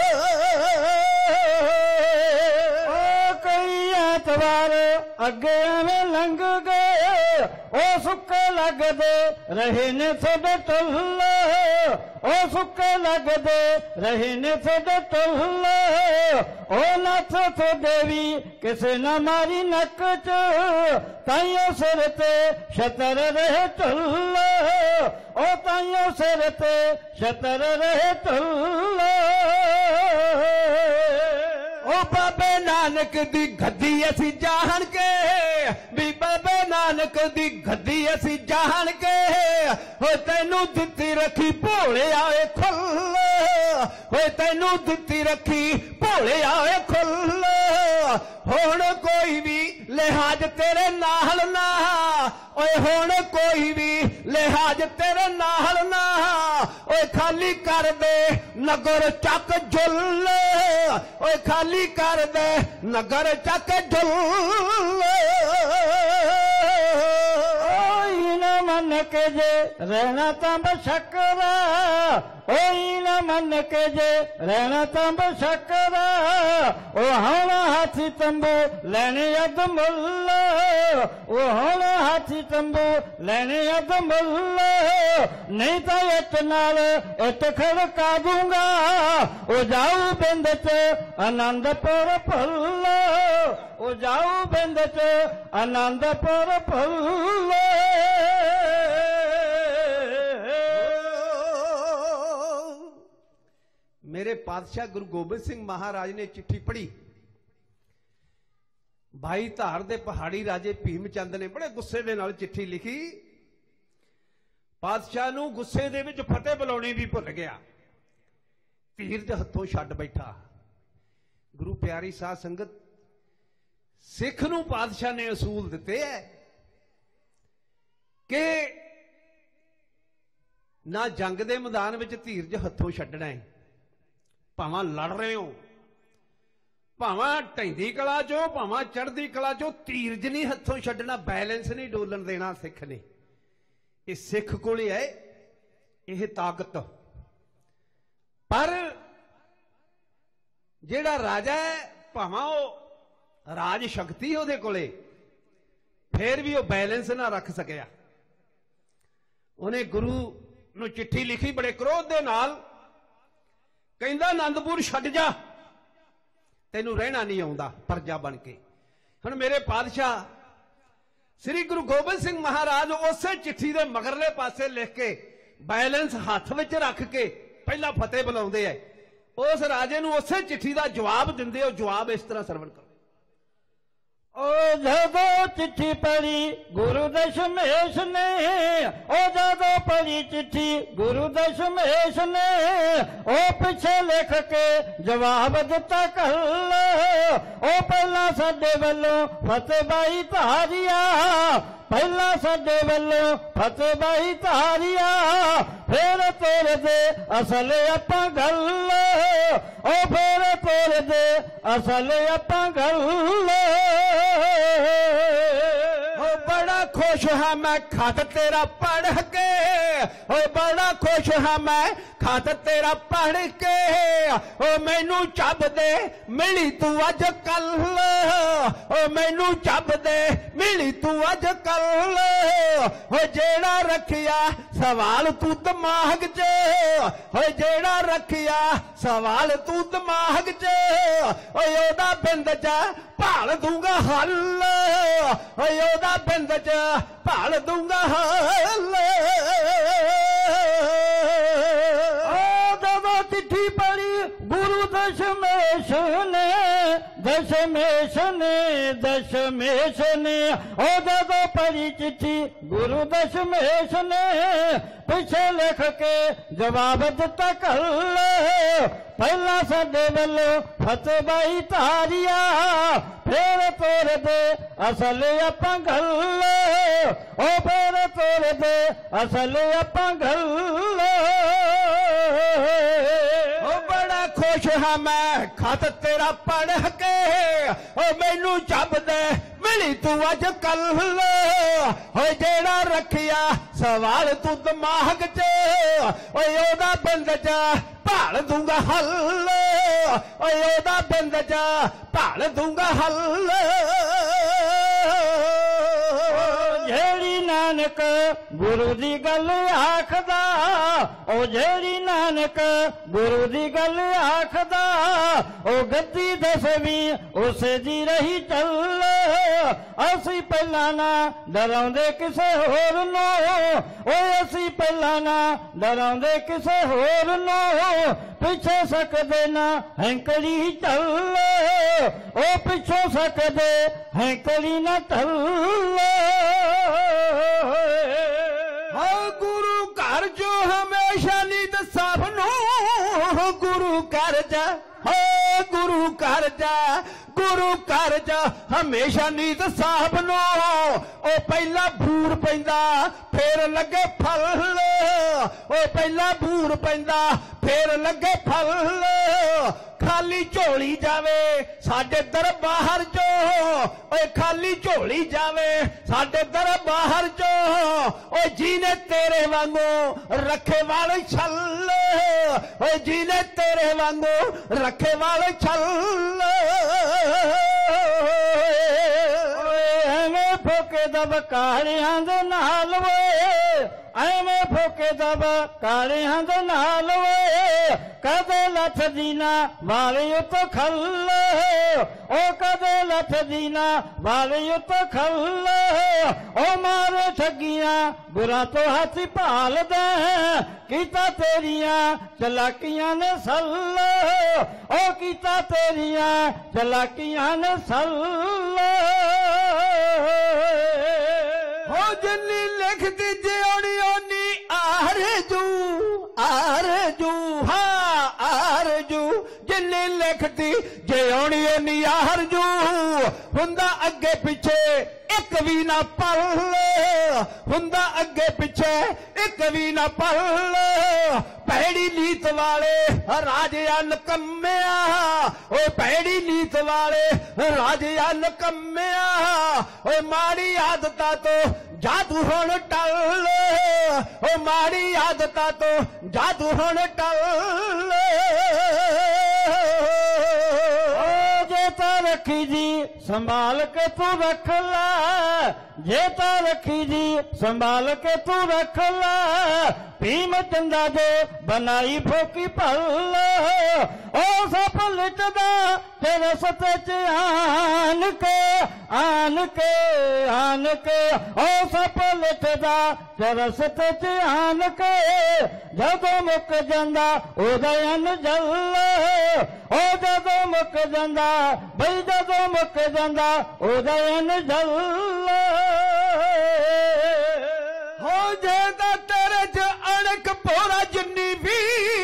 ਓ ਕਈ ਐਤਵਾਰ ਅੱਗੇ ਐਵੇਂ ਲੰਘ ਗਏ ਉਹ ਸੁੱਕੇ ਲੱਗਦੇ ਰਹੇ ਨੇ ਤੁਹਾਡੇ ਟੁੱਲ ਉਹ ਸੁੱਕੇ ਲੱਗਦੇ ਰਹੇ ਨੇ ਤੁਹਾਡੇ ਟੁੱਲ ਉਹ ਨੱਥ ਤੁਹਾਡੇ ਵੀ ਕਿਸੇ ਨਾ ਮਾਰੀ ਨੱਕ ਚ ਤਾਈਓ ਸਿਰ ਤੇ ਛਤਰ ਰਹੇ ਢੁੱਲ ਉਹ ਤਾਈਓ ਸਿਰ ਤੇ ਛਤਰ ਰਹੇ ਢੁੱਲ ਓ ਬਾਬੇ ਨਾਨਕ ਦੀ ਗੱਦੀ ਅਸੀਂ ਜਾਣ ਕੇ ਵੀ ਬਾਬੇ ਨਾਨਕ ਦੀ ਗੱਦੀ ਅਸੀਂ ਜਾਣ ਕੇ ਓ ਤੈਨੂੰ ਦਿੱਤੀ ਰੱਖੀ ਭੋਲਿਆ ਏ ਖੁੱਲ ਓਏ ਤੈਨੂੰ ਦਿੱਤੀ ਰੱਖੀ ਭੋਲਿਆ ਏ ਖੁੱਲ ਹੁਣ ਕੋਈ ਵੀ ਲਿਹਾਜ਼ ਤੇਰੇ ਨਾਲ ਨਾ ਓਏ ਹੁਣ ਕੋਈ ਵੀ ਲਿਹਾਜ਼ ਤੇਰੇ ਨਾਲ ਨਾ ਓਏ ਖਾਲੀ ਕਰ ਦੇ ਨਗਰ ਚੱਕ ਝੁੱਲ ਓਏ ਖਾਲੀ ਕਰ ਦੇ ਨਗਰ ਚੱਕ ਝੁੱਲ ਓਏ ਨਾ ਮੰਨ ਕੇ ਜੇ ਰਹਿਣਾ ਤਾਂ ਬਸ਼ਕਰਾ ਓਏ ਨਾ ਮੰਨ ਕੇ ਜੇ ਰਹਿਣਾ ਤਾਂ ਬਸ਼ਕਰਾ ਉਹ ਹੁਣ ਹਾਥੀ ਤੰਬੂ ਲੈਣੇ ਅੱਧ ਮੁੱਲ ਉਹ ਹੁਣ ਹਾਥੀ ਤੰਬੂ ਲੈਣੇ ਅੱਧ ਮੁੱਲ ਨਹੀਂ ਤਾਂ ਇੱਟ ਨਾਲ ਇੱਟ ਖੜਕਾ ਦੂੰਗਾ ਉਹ ਜਾਊ ਬਿੰਦ ਚ ਆਨੰਦਪੁਰ ਭੁੱਲ ਉਹ ਜਾਊ ਬਿੰਦ ਚ ਆਨੰਦਪੁਰ ਭੁੱਲ ਮੇਰੇ ਪਾਤਸ਼ਾਹ ਗੁਰੂ ਗੋਬਿੰਦ ਸਿੰਘ ਮਹਾਰਾਜ ਨੇ ਚਿੱਠੀ ਪੜ੍ਹੀ ਭਾਈ ਧਾਰ ਦੇ ਪਹਾੜੀ ਰਾਜੇ ਭੀਮ ਚੰਦ ਨੇ ਬੜੇ ਗੁੱਸੇ ਦੇ ਨਾਲ ਚਿੱਠੀ ਲਿਖੀ ਪਾਤਸ਼ਾਹ ਨੂੰ ਗੁੱਸੇ ਦੇ ਵਿੱਚ ਫਤਿਹ ਬੁਲਾਉਣੀ ਵੀ ਭੁੱਲ ਗਿਆ ਧੀਰਜ ਹੱਥੋਂ ਛੱਡ ਬੈਠਾ ਗੁਰੂ ਪਿਆਰੀ ਸਾਧ ਸੰਗਤ ਸਿੱਖ ਨੂੰ ਪਾਤਸ਼ਾਹ ਨੇ ਅਸੂਲ ਦਿੱਤੇ ਐ ਕਿ ਨਾ ਜੰਗ ਦੇ ਮੈਦਾਨ ਵਿੱਚ ਧੀਰਜ ਹੱਥੋਂ ਛੱਡਣਾ ਹੈ ਭਾਵੇਂ ਲੜ ਰਹੇ ਹੋ ਭਾਵੇਂ ਢੈਂਦੀ ਕਲਾ ਚੋਂ ਭਾਵੇਂ ਚੜ੍ਹਦੀ ਕਲਾ ਚੋਂ ਧੀਰਜ ਨਹੀਂ ਹੱਥੋਂ ਛੱਡਣਾ ਬੈਲੈਂਸ ਨਹੀਂ ਡੋਲਣ ਦੇਣਾ ਸਿੱਖ ਨੇ ਇਹ ਸਿੱਖ ਕੋਲੇ ਹੈ ਇਹ ਤਾਕਤ ਪਰ ਜਿਹੜਾ ਰਾਜਾ ਹੈ ਭਾਵੇਂ ਉਹ ਰਾਜ ਸ਼ਕਤੀ ਉਹਦੇ ਕੋਲੇ ਫੇਰ ਵੀ ਉਹ ਬੈਲੈਂਸ ਨਾ ਰੱਖ ਸਕਿਆ ਉਹਨੇ ਗੁਰੂ ਨੂੰ ਚਿੱਠੀ ਲਿਖੀ ਬੜੇ ਕ੍ਰੋਧ ਦੇ ਨਾਲ ਕਹਿੰਦਾ ਆਨੰਦਪੁਰ ਛੱਡ ਜਾ ਤੈਨੂੰ ਰਹਿਣਾ ਨਹੀਂ ਆਉਂਦਾ ਪਰਜਾ ਬਣ ਕੇ ਹੁਣ ਮੇਰੇ ਪਾਤਸ਼ਾਹ ਸ੍ਰੀ ਗੁਰੂ ਗੋਬਿੰਦ ਸਿੰਘ ਮਹਾਰਾਜ ਉਸੇ ਚਿੱਠੀ ਦੇ ਮਗਰਲੇ ਪਾਸੇ ਲਿਖ ਕੇ ਬੈਲੈਂਸ ਹੱਥ ਵਿੱਚ ਰੱਖ ਕੇ ਪਹਿਲਾਂ ਫਤਿਹ ਬੁਲਾਉਂਦੇ ਐ उस राजे नूं उसे चिट्ठी का जवाब दिंदे हो। जवाब इस तरह सरवण करो। ओ जदों चिट्ठी पढ़ी गुरु दशमेश ने, ओ जदों पढ़ी चिट्ठी गुरु दशमेश ने, ओ पिछे लिख के जवाब दिता कल, ओ पहला साडे वल्लों फतेह बाई धारिया, पहला साडे वल्लों फतेह बाई धारिया, फिर तेरे दे असल आपां गल, ओ फिर तेरे दे असल आपां गल। बड़ा खुश हाँ मैं खत तेरा पढ़ के, ओ बड़ा खुश हाँ मैं खत तेरा पढ़ के, ओ मैनू चब दे मिली तू अज कल, ओ मैनू चब दे मिली तू अज कल, ओ जेड़ा रखिया सवाल तू दिमाग च, ओ जेड़ा रखिया सवाल तू दिमाग च, ओदा बिंद च भाल दूंगा हल, ओदा बिंद च भाल दूंगा हल। जदों चिट्ठी पढ़ी गुरु दशमेश ने, दशमेश ने, दशमेश ने, ओ जदों पढ़ी चिट्ठी गुरु दशमेश ने, पिछे लिख के जवाब दिता कल, पहला साडे वल्लों फतेह बाई धारिया, फिर तोरे दे असल आपां गल, ओ फिर तोरे दे असल आपां गल। ओ बड़ा खुश हाँ मैं खत तेरा पढ़ के, ओ मैनू चब दे मिली तू अज कल, ओ जेड़ा रखिया सवाल तू दिमाग च, ओदा बिंद च भाल दूंगा हल, ओदा बिंद च भाल दूंगा हल। जेड़ी नानक गुरु दी गल आखदा, ओ जेड़ी नानक गुरु दी गल आखदा, ओ गद्दी दसवीं उसे दी रही चल, असी पहला ना डराउंदे किसे होर नो, ओ असी पहला ना डराउंदे किसे होर नो, पिछे सकदे ना हैंकड़ी चल, ओ पिछो सकदे हैंकड़ी ना चल। गुरु घर जो हमेशा नींद सबनू, गुरु घर जा, गुरु घर जा, गुरु घर जा हमेशा नींद साहब नो, ओ पहला बूर पैंदा फिर लगे फल, ओ पहला बूर पैंदा फिर लगे फल, खाली झोली जावे साडे दर बाहर जो, ओ खाली झोली जावे साडे दर बाहर जो, ओ जीने तेरे वांगू रखे वाले छल, ओ जीने तेरे वांगू रखे वाले छल। एवें फोके दब कालियां दे नाल वे, एवें फोके दब कालियां दे नाल वे, कदे लथ दीना वाले उत खल, ओ कदे लथ दीना वाले उत खल, ओ मारे ठगियां बुरा तो हाथी भाल दे, कीता तेरियां चलाकियां ने सल, ओ कीता तेरियां चलाकियां ने सल। हो जिन्नी लिख दी जियोनी ओनी आरजू, आरजू, हाँ आरजू, जिन्नी लिख दी जियोनी ओनी आरजू, हुंदा अगे पिछे एक भी ना पल, हुंदा अगे पिछे एक भी ना पल, पैड़ी नीत वाले राजे नकम्मिया, ओ पैड़ी नीत वाले राजे नकम्मिया, ओ माड़ी आदतां तो जादू हुण टल, ओ माड़ी आदतां तो जादू हुण टल। जेता रखी जी संभाल के तू रख ला, जेता रखी जी संभाल के तू रख ला, भीम चंदा जो बनाई फोकी पल, ओ सप लिटदा तेरे सते च आन के, आन के, आन के, ओ सप लिटदा ਚਰਸ ਤੇ ਧਿਆਨ ਕੇ ਜਦੋਂ ਮੁੱਕ ਜਾਂਦਾ ਉਹਦਾ ਅੰਨ ਜਲ ਉਹ ਜਦੋਂ ਮੁੱਕ ਜਾਂਦਾ ਬਈ ਜਦੋਂ ਮੁੱਕ ਜਾਂਦਾ ਉਹਦਾ ਅੰਨ ਜਲ ਹੋ ਜੇ ਤਾਂ ਤੇਰੇ ਚ ਅਣਖ ਪੋਰਾ ਜਿੰਨੀ ਵੀ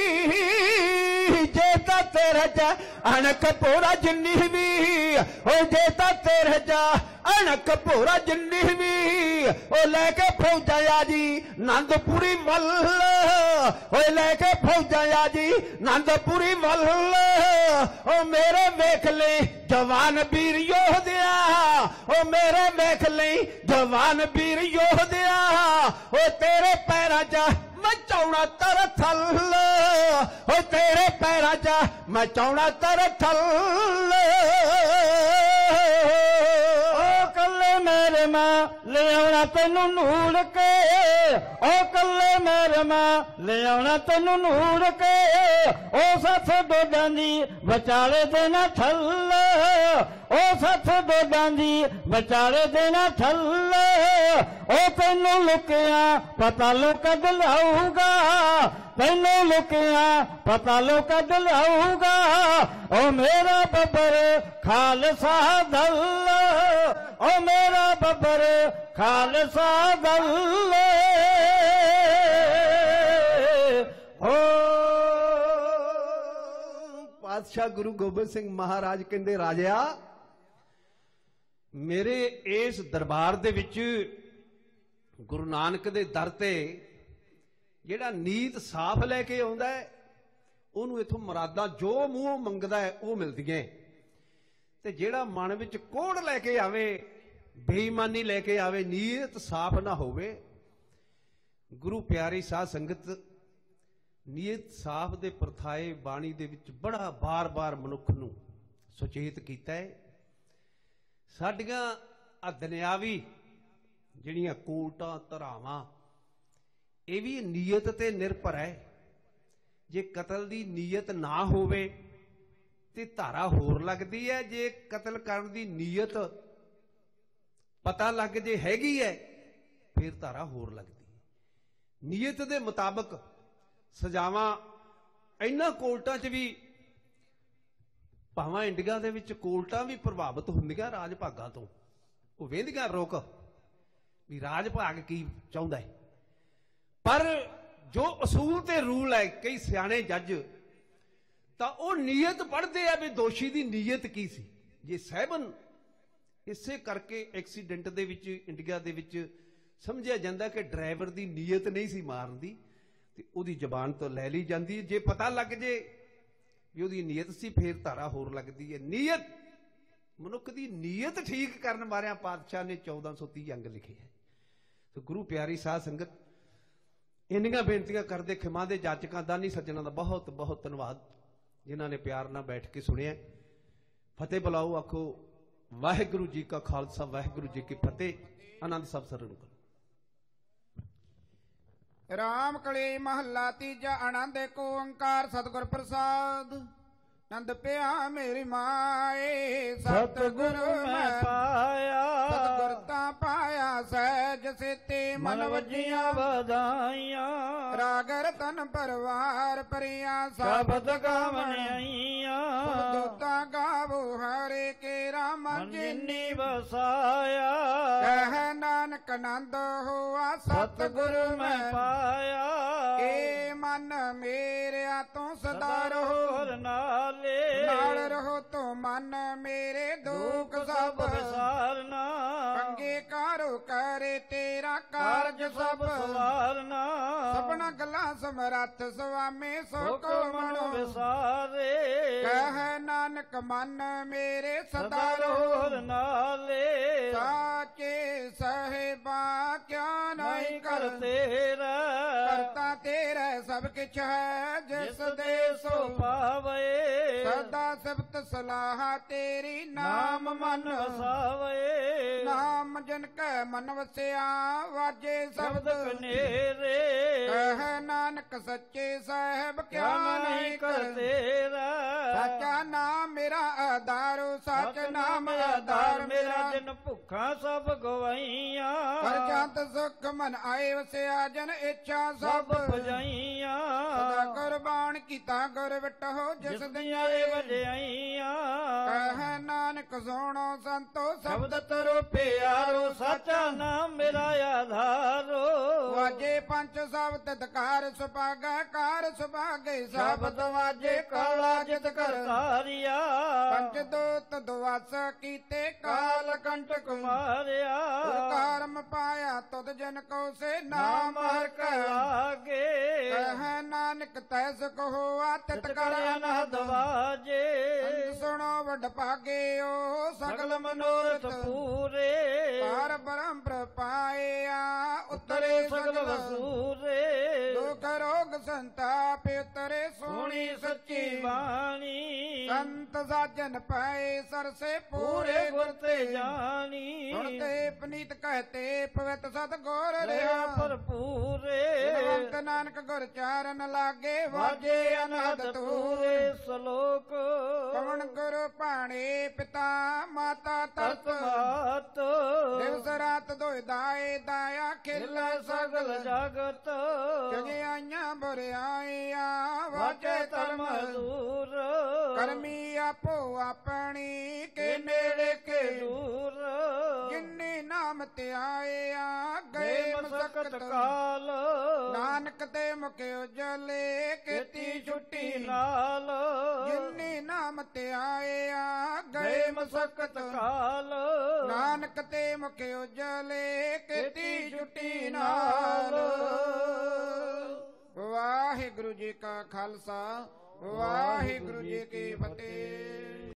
ਜੇ ਤਾਂ ਤੇਰੇ ਚ ਅਣਖ ਪੋਰਾ ਜਿੰਨੀ ਵੀ ਹੋ ਜੇ ਤਾਂ ਤੇਰੇ ਚ ਅਣਖ ਪੋਰਾ ਜਿੰਨੀ ਵੀ ਉਹ ਲੈ ਕੇ ਫੌਜਾਂ ਆ ਜੀ ਨੰਦਪੁਰੀ ਵੱਲ ਓਏ ਲੈ ਕੇ ਫੌਜਾਂ ਆ ਜੀ ਨੰਦਪੁਰੀ ਵੱਲ ਉਹ ਮੇਰੇ ਵੇਖ ਲਈ ਜਵਾਨ ਵੀਰ ਯੋਧਿਆ ਉਹ ਮੇਰੇ ਵੇਖ ਲਈ ਜਵਾਨ ਵੀਰ ਯੋਧਿਆ ਉਹ ਤੇਰੇ ਪੈਰਾਂ 'ਚ ਮੈਂ ਚਾਉਣਾ ਤਰ ਥਲ ਓ ਤੇਰੇ ਪੈਰਾਂ 'ਚ ਮੈਂ ਚਾਉਣਾ ਤਰ ਥਲ ਕੱਲੇ ਮੇਰੇ ਮਾਂ ਲਿਆਉਣਾ ਤੈਨੂੰ ਨੂਰ ਕੇ ਉਹ ਕੱਲੇ ਮੇਰੇ ਮਾਂ ਲਿਆਉਣਾ ਤੈਨੂੰ ਨੂਰ ਕੇ ਉਹ ਸੱਤ ਡੋਡਾਂ ਦੀ ਵਿਚਾਲੇ ਦੇ ਨਾ ਠੱਲ ਉਹ ਸੱਤ ਡੋਡਾਂ ਦੀ ਵਿਚਾਲੇ ਦੇ ਨਾ ਠੱਲ ਉਹ ਤੈਨੂੰ ਲੁਕਿਆ ਪਤਾ ਲੋ ਕੱਢ ਲਾਊਗਾ ਤੈਨੂੰ ਲੁਕਿਆ ਪਤਾ ਲੋ ਕੱਢ ਲਾਊਗਾ ਉਹ ਮੇਰਾ ਬੱਬਰ ਖਾਲਸਾ ਦਲ ਉਹ ਮੇਰਾ ਬੱਬਰ ਖਾਲਸਾ ਦਲ ਹੋ ਪਾਤਸ਼ਾਹ ਗੁਰੂ ਗੋਬਿੰਦ ਸਿੰਘ ਮਹਾਰਾਜ ਕਹਿੰਦੇ ਰਾਜਿਆ ਮੇਰੇ ਇਸ ਦਰਬਾਰ ਦੇ ਵਿੱਚ ਗੁਰੂ ਨਾਨਕ ਦੇ ਦਰ ਤੇ ਜਿਹੜਾ ਨੀਤ ਸਾਫ਼ ਲੈ ਕੇ ਆਉਂਦਾ ਹੈ ਉਹਨੂੰ ਇਥੋਂ ਮੁਰਾਦਾਂ ਜੋ ਮੂੰਹੋਂ ਮੰਗਦਾ ਹੈ ਉਹ ਮਿਲਦੀਆਂ ਤੇ ਜਿਹੜਾ ਮਨ ਵਿੱਚ ਕੋੜ ਲੈ ਕੇ ਆਵੇ ਬੇਈਮਾਨੀ ਲੈ ਕੇ ਆਵੇ ਨੀਅਤ ਸਾਫ਼ ਨਾ ਹੋਵੇ ਗੁਰੂ ਪਿਆਰੀ ਸਾਧ ਸੰਗਤ ਨੀਅਤ ਸਾਫ਼ ਦੇ ਪਰਥਾਏ ਬਾਣੀ ਦੇ ਵਿੱਚ ਬੜਾ ਬਾਰ-ਬਾਰ ਮਨੁੱਖ ਨੂੰ ਸੁਚੇਤ ਕੀਤਾ ਹੈ ਸਾਡੀਆਂ ਆ ਦੁਨਿਆਵੀ ਜਿਹੜੀਆਂ ਕੋਲਟਾਂ ਧਰਾਵਾਂ ਇਹ ਵੀ ਨੀਅਤ ਤੇ ਨਿਰਭਰ ਹੈ ਜੇ ਕਤਲ ਦੀ ਨੀਅਤ ਨਾ ਹੋਵੇ ਤੇ ਧਾਰਾ ਹੋਰ ਲੱਗਦੀ ਹੈ ਜੇ ਕਤਲ ਕਰਨ ਦੀ ਨੀਅਤ ਪਤਾ ਲੱਗ ਜੇ ਹੈਗੀ ਹੈ ਫਿਰ ਧਾਰਾ ਹੋਰ ਲੱਗਦੀ ਹੈ ਨੀਅਤ ਦੇ ਮੁਤਾਬਕ ਸਜ਼ਾਵਾਂ ਇਹਨਾਂ ਕੋਲਟਾਂ 'ਚ ਵੀ ਭਾਵਾਂ ਇੰਡੀਆ ਦੇ ਵਿੱਚ ਕੋਲਟਾਂ ਵੀ ਪ੍ਰਭਾਵਿਤ ਹੁੰਦੀਆਂ ਰਾਜ ਭਾਗਾਂ ਤੋਂ ਉਹ ਵੇਂਦੀਆਂ ਰੁਕ ਵੀ ਰਾਜ ਭਾਗ ਕੀ ਚਾਹੁੰਦਾ ਹੈ ਪਰ ਜੋ ਅਸੂਲ ਤੇ ਰੂਲ ਹੈ ਕਈ ਸਿਆਣੇ ਜੱਜ ਤਾਂ ਉਹ ਨੀਅਤ ਪੜ੍ਹਦੇ ਆ ਵੀ ਦੋਸ਼ੀ ਦੀ ਨੀਅਤ ਕੀ ਸੀ ਜੇ ਸਹਿਬਨ ਇਸੇ ਕਰਕੇ ਐਕਸੀਡੈਂਟ ਦੇ ਵਿੱਚ ਇੰਡੀਆ ਦੇ ਵਿੱਚ ਸਮਝਿਆ ਜਾਂਦਾ ਕਿ ਡਰਾਈਵਰ ਦੀ ਨੀਅਤ ਨਹੀਂ ਸੀ ਮਾਰਨ ਦੀ ਤੇ ਉਹਦੀ ਜ਼ਬਾਨ ਤੋਂ ਲੈ ਲਈ ਜਾਂਦੀ ਜੇ ਪਤਾ ਲੱਗ ਜੇ ਵੀ ਉਹਦੀ ਨੀਅਤ ਸੀ ਫੇਰ ਧਾਰਾ ਹੋਰ ਲੱਗਦੀ ਹੈ ਨੀਅਤ ਮਨੁੱਖ ਦੀ ਨੀਅਤ ਠੀਕ ਕਰਨ ਵਾਲਿਆਂ ਪਾਤਸ਼ਾਹ ਨੇ 1430 ਅੰਗ ਲਿਖੇ ਹੈ ਤੇ ਗੁਰੂ ਪਿਆਰੀ ਸਾਧ ਸੰਗਤ ਇੰਨੀਆਂ ਬੇਨਤੀਆਂ ਕਰਦੇ ਖਿਮਾ ਦੇ ਜਾਚਕਾਂ ਦਾਨੀ ਸੱਜਣਾਂ ਦਾ ਬਹੁਤ ਬਹੁਤ ਧੰਨਵਾਦ ਜਿਨ੍ਹਾਂ ਨੇ ਪਿਆਰ ਨਾਲ ਬੈਠ ਕੇ ਸੁਣਿਆ ਫਤਿਹ ਬੁਲਾਓ ਆਖੋ ਵਾਹਿਗੁਰੂ ਜੀ ਕਾ ਖਾਲਸਾ ਵਾਹਿਗੁਰੂ ਜੀ ਕੀ ਫਤਿਹ ਆਨੰਦ ਸਾਹਿਬ ਸਰਣ ਕਰੋ ਰਾਮ ਕਲੀ ਮਹੱਲਾ ਤੀਜਾ ਆਨੰਦ ਏਕ ਓੰਕਾਰ ਸਤਿਗੁਰ ਪ੍ਰਸਾਦ ਨੰਦ ਪਿਆ ਮੇਰੀ ਮਾਏ ਸਤਿਗੁਰੂ ਮੈਂ ਪਾਇਆ ਸਤਿਗੁਰ ਤਾਂ ਪਾਇਆ ਸਹਿਜ ਸੇਤੇ ਮਨ ਵਜੀਆਂ ਵਧਾਈਆਂ ਰਾਗ ਰਤਨ ਪਰਵਾਰ ਪਰਿਆ ਸ਼ਬਦ ਗਾਵਣ ਆਈਆਂ ਦੂਤਾ ਗਾਵੋ ਹਰੇ ਕੇਰਾ ਮਨ ਜਿਨੀ ਵਸਾਇਆ ਕਹਿ ਨਾਨਕ ਆਨੰਦ ਹੋਆ ਸਤਿਗੁਰੂ ਮੈਂ ਪਾਇਆ ਏ ਮਨ ਮੇਰਿਆ ਤੂੰ ਸਦਾ ਰਹੋ ਨਾਲ ਰਹੋ ਤੂੰ ਮਨ ਮੇਰੇ ਦੁੱਖ ਸਭ ਵਿਸਾਰਨਾ ਚੰਗੇ ਕਾਰੋ ਕਰੇ ਤੇਰਾ ਕਾਰਜ ਸਭ ਸਵਾਰਨਾ ਸਭਨਾ ਗੱਲਾਂ ਸਮਰੱਥ ਸੁਆਮੀ ਸੋ ਕੋ ਮਨੋ ਵਿਸਾਰੇ ਕਹਿ ਨਾਨਕ ਮਨ ਮੇਰੇ ਸਦਾ ਰਹੋ ਨਾਲੇ ਸਾਚੇ ਸਹਿਬਾ ਕਿਆ ਨਹੀਂ ਕਰ ਕਰ ਤੇਰਾ ਕਰਤਾ ਤੇਰਾ ਸਭ ਕਿਛ ਹੈ ਜਿਸ ਦੇ ਸੋ ਪਾਵੇ ਸਦਾ ਸਿਫਤ ਸਲਾਹ ਤੇਰੀ ਨਾਮ ਮਨ ਵਸਾਵੇ ਨਾਮ ਜਨ ਕੈ ਮਨ ਵਸਿਆ ਵਾਜੇ ਸ਼ਬਦ ਸ਼ਬਦ ਕਨੇਰੇ ਕਹਿ ਨਾਨਕ ਸੱਚੇ ਸਾਹਿਬ ਕਿਆ ਨਹੀਂ ਕਰ ਤੇਰਾ ਸੱਚਾ ਨਾਮ ਮੇਰਾ ਆਧਾਰ ਸੱਚ ਨਾਮ ਆਧਾਰ ਮੇਰਾ ਜਿਨ ਭੁੱਖ ਸੁੱਖਾਂ ਸਭ ਗਵਾਈਆਂ ਕਰਜੰਤ ਸੁਖ ਮਨ ਆਏ ਵਸਿਆ ਜਨ ਇੱਛਾ ਸਭ ਸਭ ਭਜਾਈਆਂ ਸਦਾ ਕੁਰਬਾਨ ਕੀਤਾ ਗੁਰ ਵਿਟਹੁ ਜਿਸ ਦੀਆਂ ਏ ਵਡਿਆਈਆਂ ਕਹਿ ਨਾਨਕ ਸੁਣੋ ਸੰਤੋ ਸ਼ਬਦ ਸ਼ਬਦ ਤਰੋ ਪਿਆਰੋ ਸਾਚਾ ਨਾਮ ਮੇਰਾ ਆਧਾਰੋ ਵਾਜੇ ਪੰਜ ਸ਼ਬਦ ਦਕਾਰ ਸੁਭਾਗਾ ਕਾਰ ਸੁਭਾਗੇ ਸ਼ਬਦ ਵਾਜੇ ਕਾਲਾ ਜਿਤ ਕਰਤਾਰਿਆ ਪੰਜ ਦੋਤ ਦੁਆਸ ਕੀਤੇ ਕਾਲ ਕੰਟਕ ਮਾਰਿਆ ਕਰਮ ਪਾਇਆ ਤੁਧ ਜਨ ਕੋ ਸੇ ਨਾਮ ਨਾਮ ਹਰ ਕਾ ਲਾਗੇ ਕਹਿ ਨਾਨਕ ਤੈਸ ਕਹੋ ਆਤਿਤ ਕਰ ਅਨਹਦ ਵਾਜੇ ਸੁਣੋ ਵਡ ਭਾਗਿਓ ਸਗਲ ਮਨੋਰਥ ਪੂਰੇ ਪਾਰ ਬ੍ਰਹਮ ਪ੍ਰਪਾਇਆ ਉਤਰੇ ਸਗਲ ਵਸੂਰੇ ਦੁਖ ਰੋਗ ਸੰਤਾਪ ਉਤਰੇ ਸੋਹਣੀ ਸੱਚੀ ਬਾਣੀ ਸੰਤ ਸਾਜਨ ਪਏ ਸਰਸੇ ਪੂਰੇ ਪੂਰੇ ਗੁਰ ਤੇ ਜਾਣੀ ਸੁਣਤੇ ਪਨੀਤ ਕਹਤੇ ਪਵਿੱਤ ਸਤ ਗੋਰ ਰਿਆ ਰਿਆ ਭਰਪੂਰੇ ਭਗਵੰਤ ਨਾਨਕ ਗੁਰ ਚਾਰਨ ਲਾਗੇ ਵਾਜੇ ਅਨਹਦ ਤੂਰੇ ਸਲੋਕ ਕਵਣ ਗੁਰ ਭਾਣੇ ਪਿਤਾ ਮਾਤਾ ਤਰਤ ਤਰਤ ਮਾਤ ਦਿਵਸ ਰਾਤ ਦੋਇ ਦਾਏ ਦਾਇਆ ਖਿਲਾ ਸਗਲ ਜਗਤ ਜਗਿਆਈਆਂ ਬੁਰਿਆਈਆਂ ਵਾਜੇ ਧਰਮ ਦੂਰ ਕਰਮੀ ਆਪੋ ਆਪਣੀ ਕੇ ਕੇ ਨੇੜੇ ਕੇ ਦੂਰ ਜਿਨਨੇ ਨਾਮ ਤੇ ਆਇਆ ਗਏ ਗਏ ਮਸਕਤ ਮਸਕਤ ਕਾਲ ਨਾਨਕ ਤੇ ਮੁਖ ਉਜਲੇ ਕੀਤੀ ਛੁੱਟੀ ਨਾਲ ਜਿਨਨੇ ਨਾਮ ਤੇ ਆਇਆ ਗਏ ਗਏ ਮਸਕਤ ਕਾਲ ਨਾਨਕ ਤੇ ਮੁਖ ਉਜਲੇ ਕੀਤੀ ਛੁੱਟੀ ਨਾਲ ਵਾਹਿਗੁਰੂ ਜੀ ਕਾ ਖਾਲਸਾ ਵਾਹਿਗੁਰੂ ਜੀ ਕੀ ਫਤਿਹ।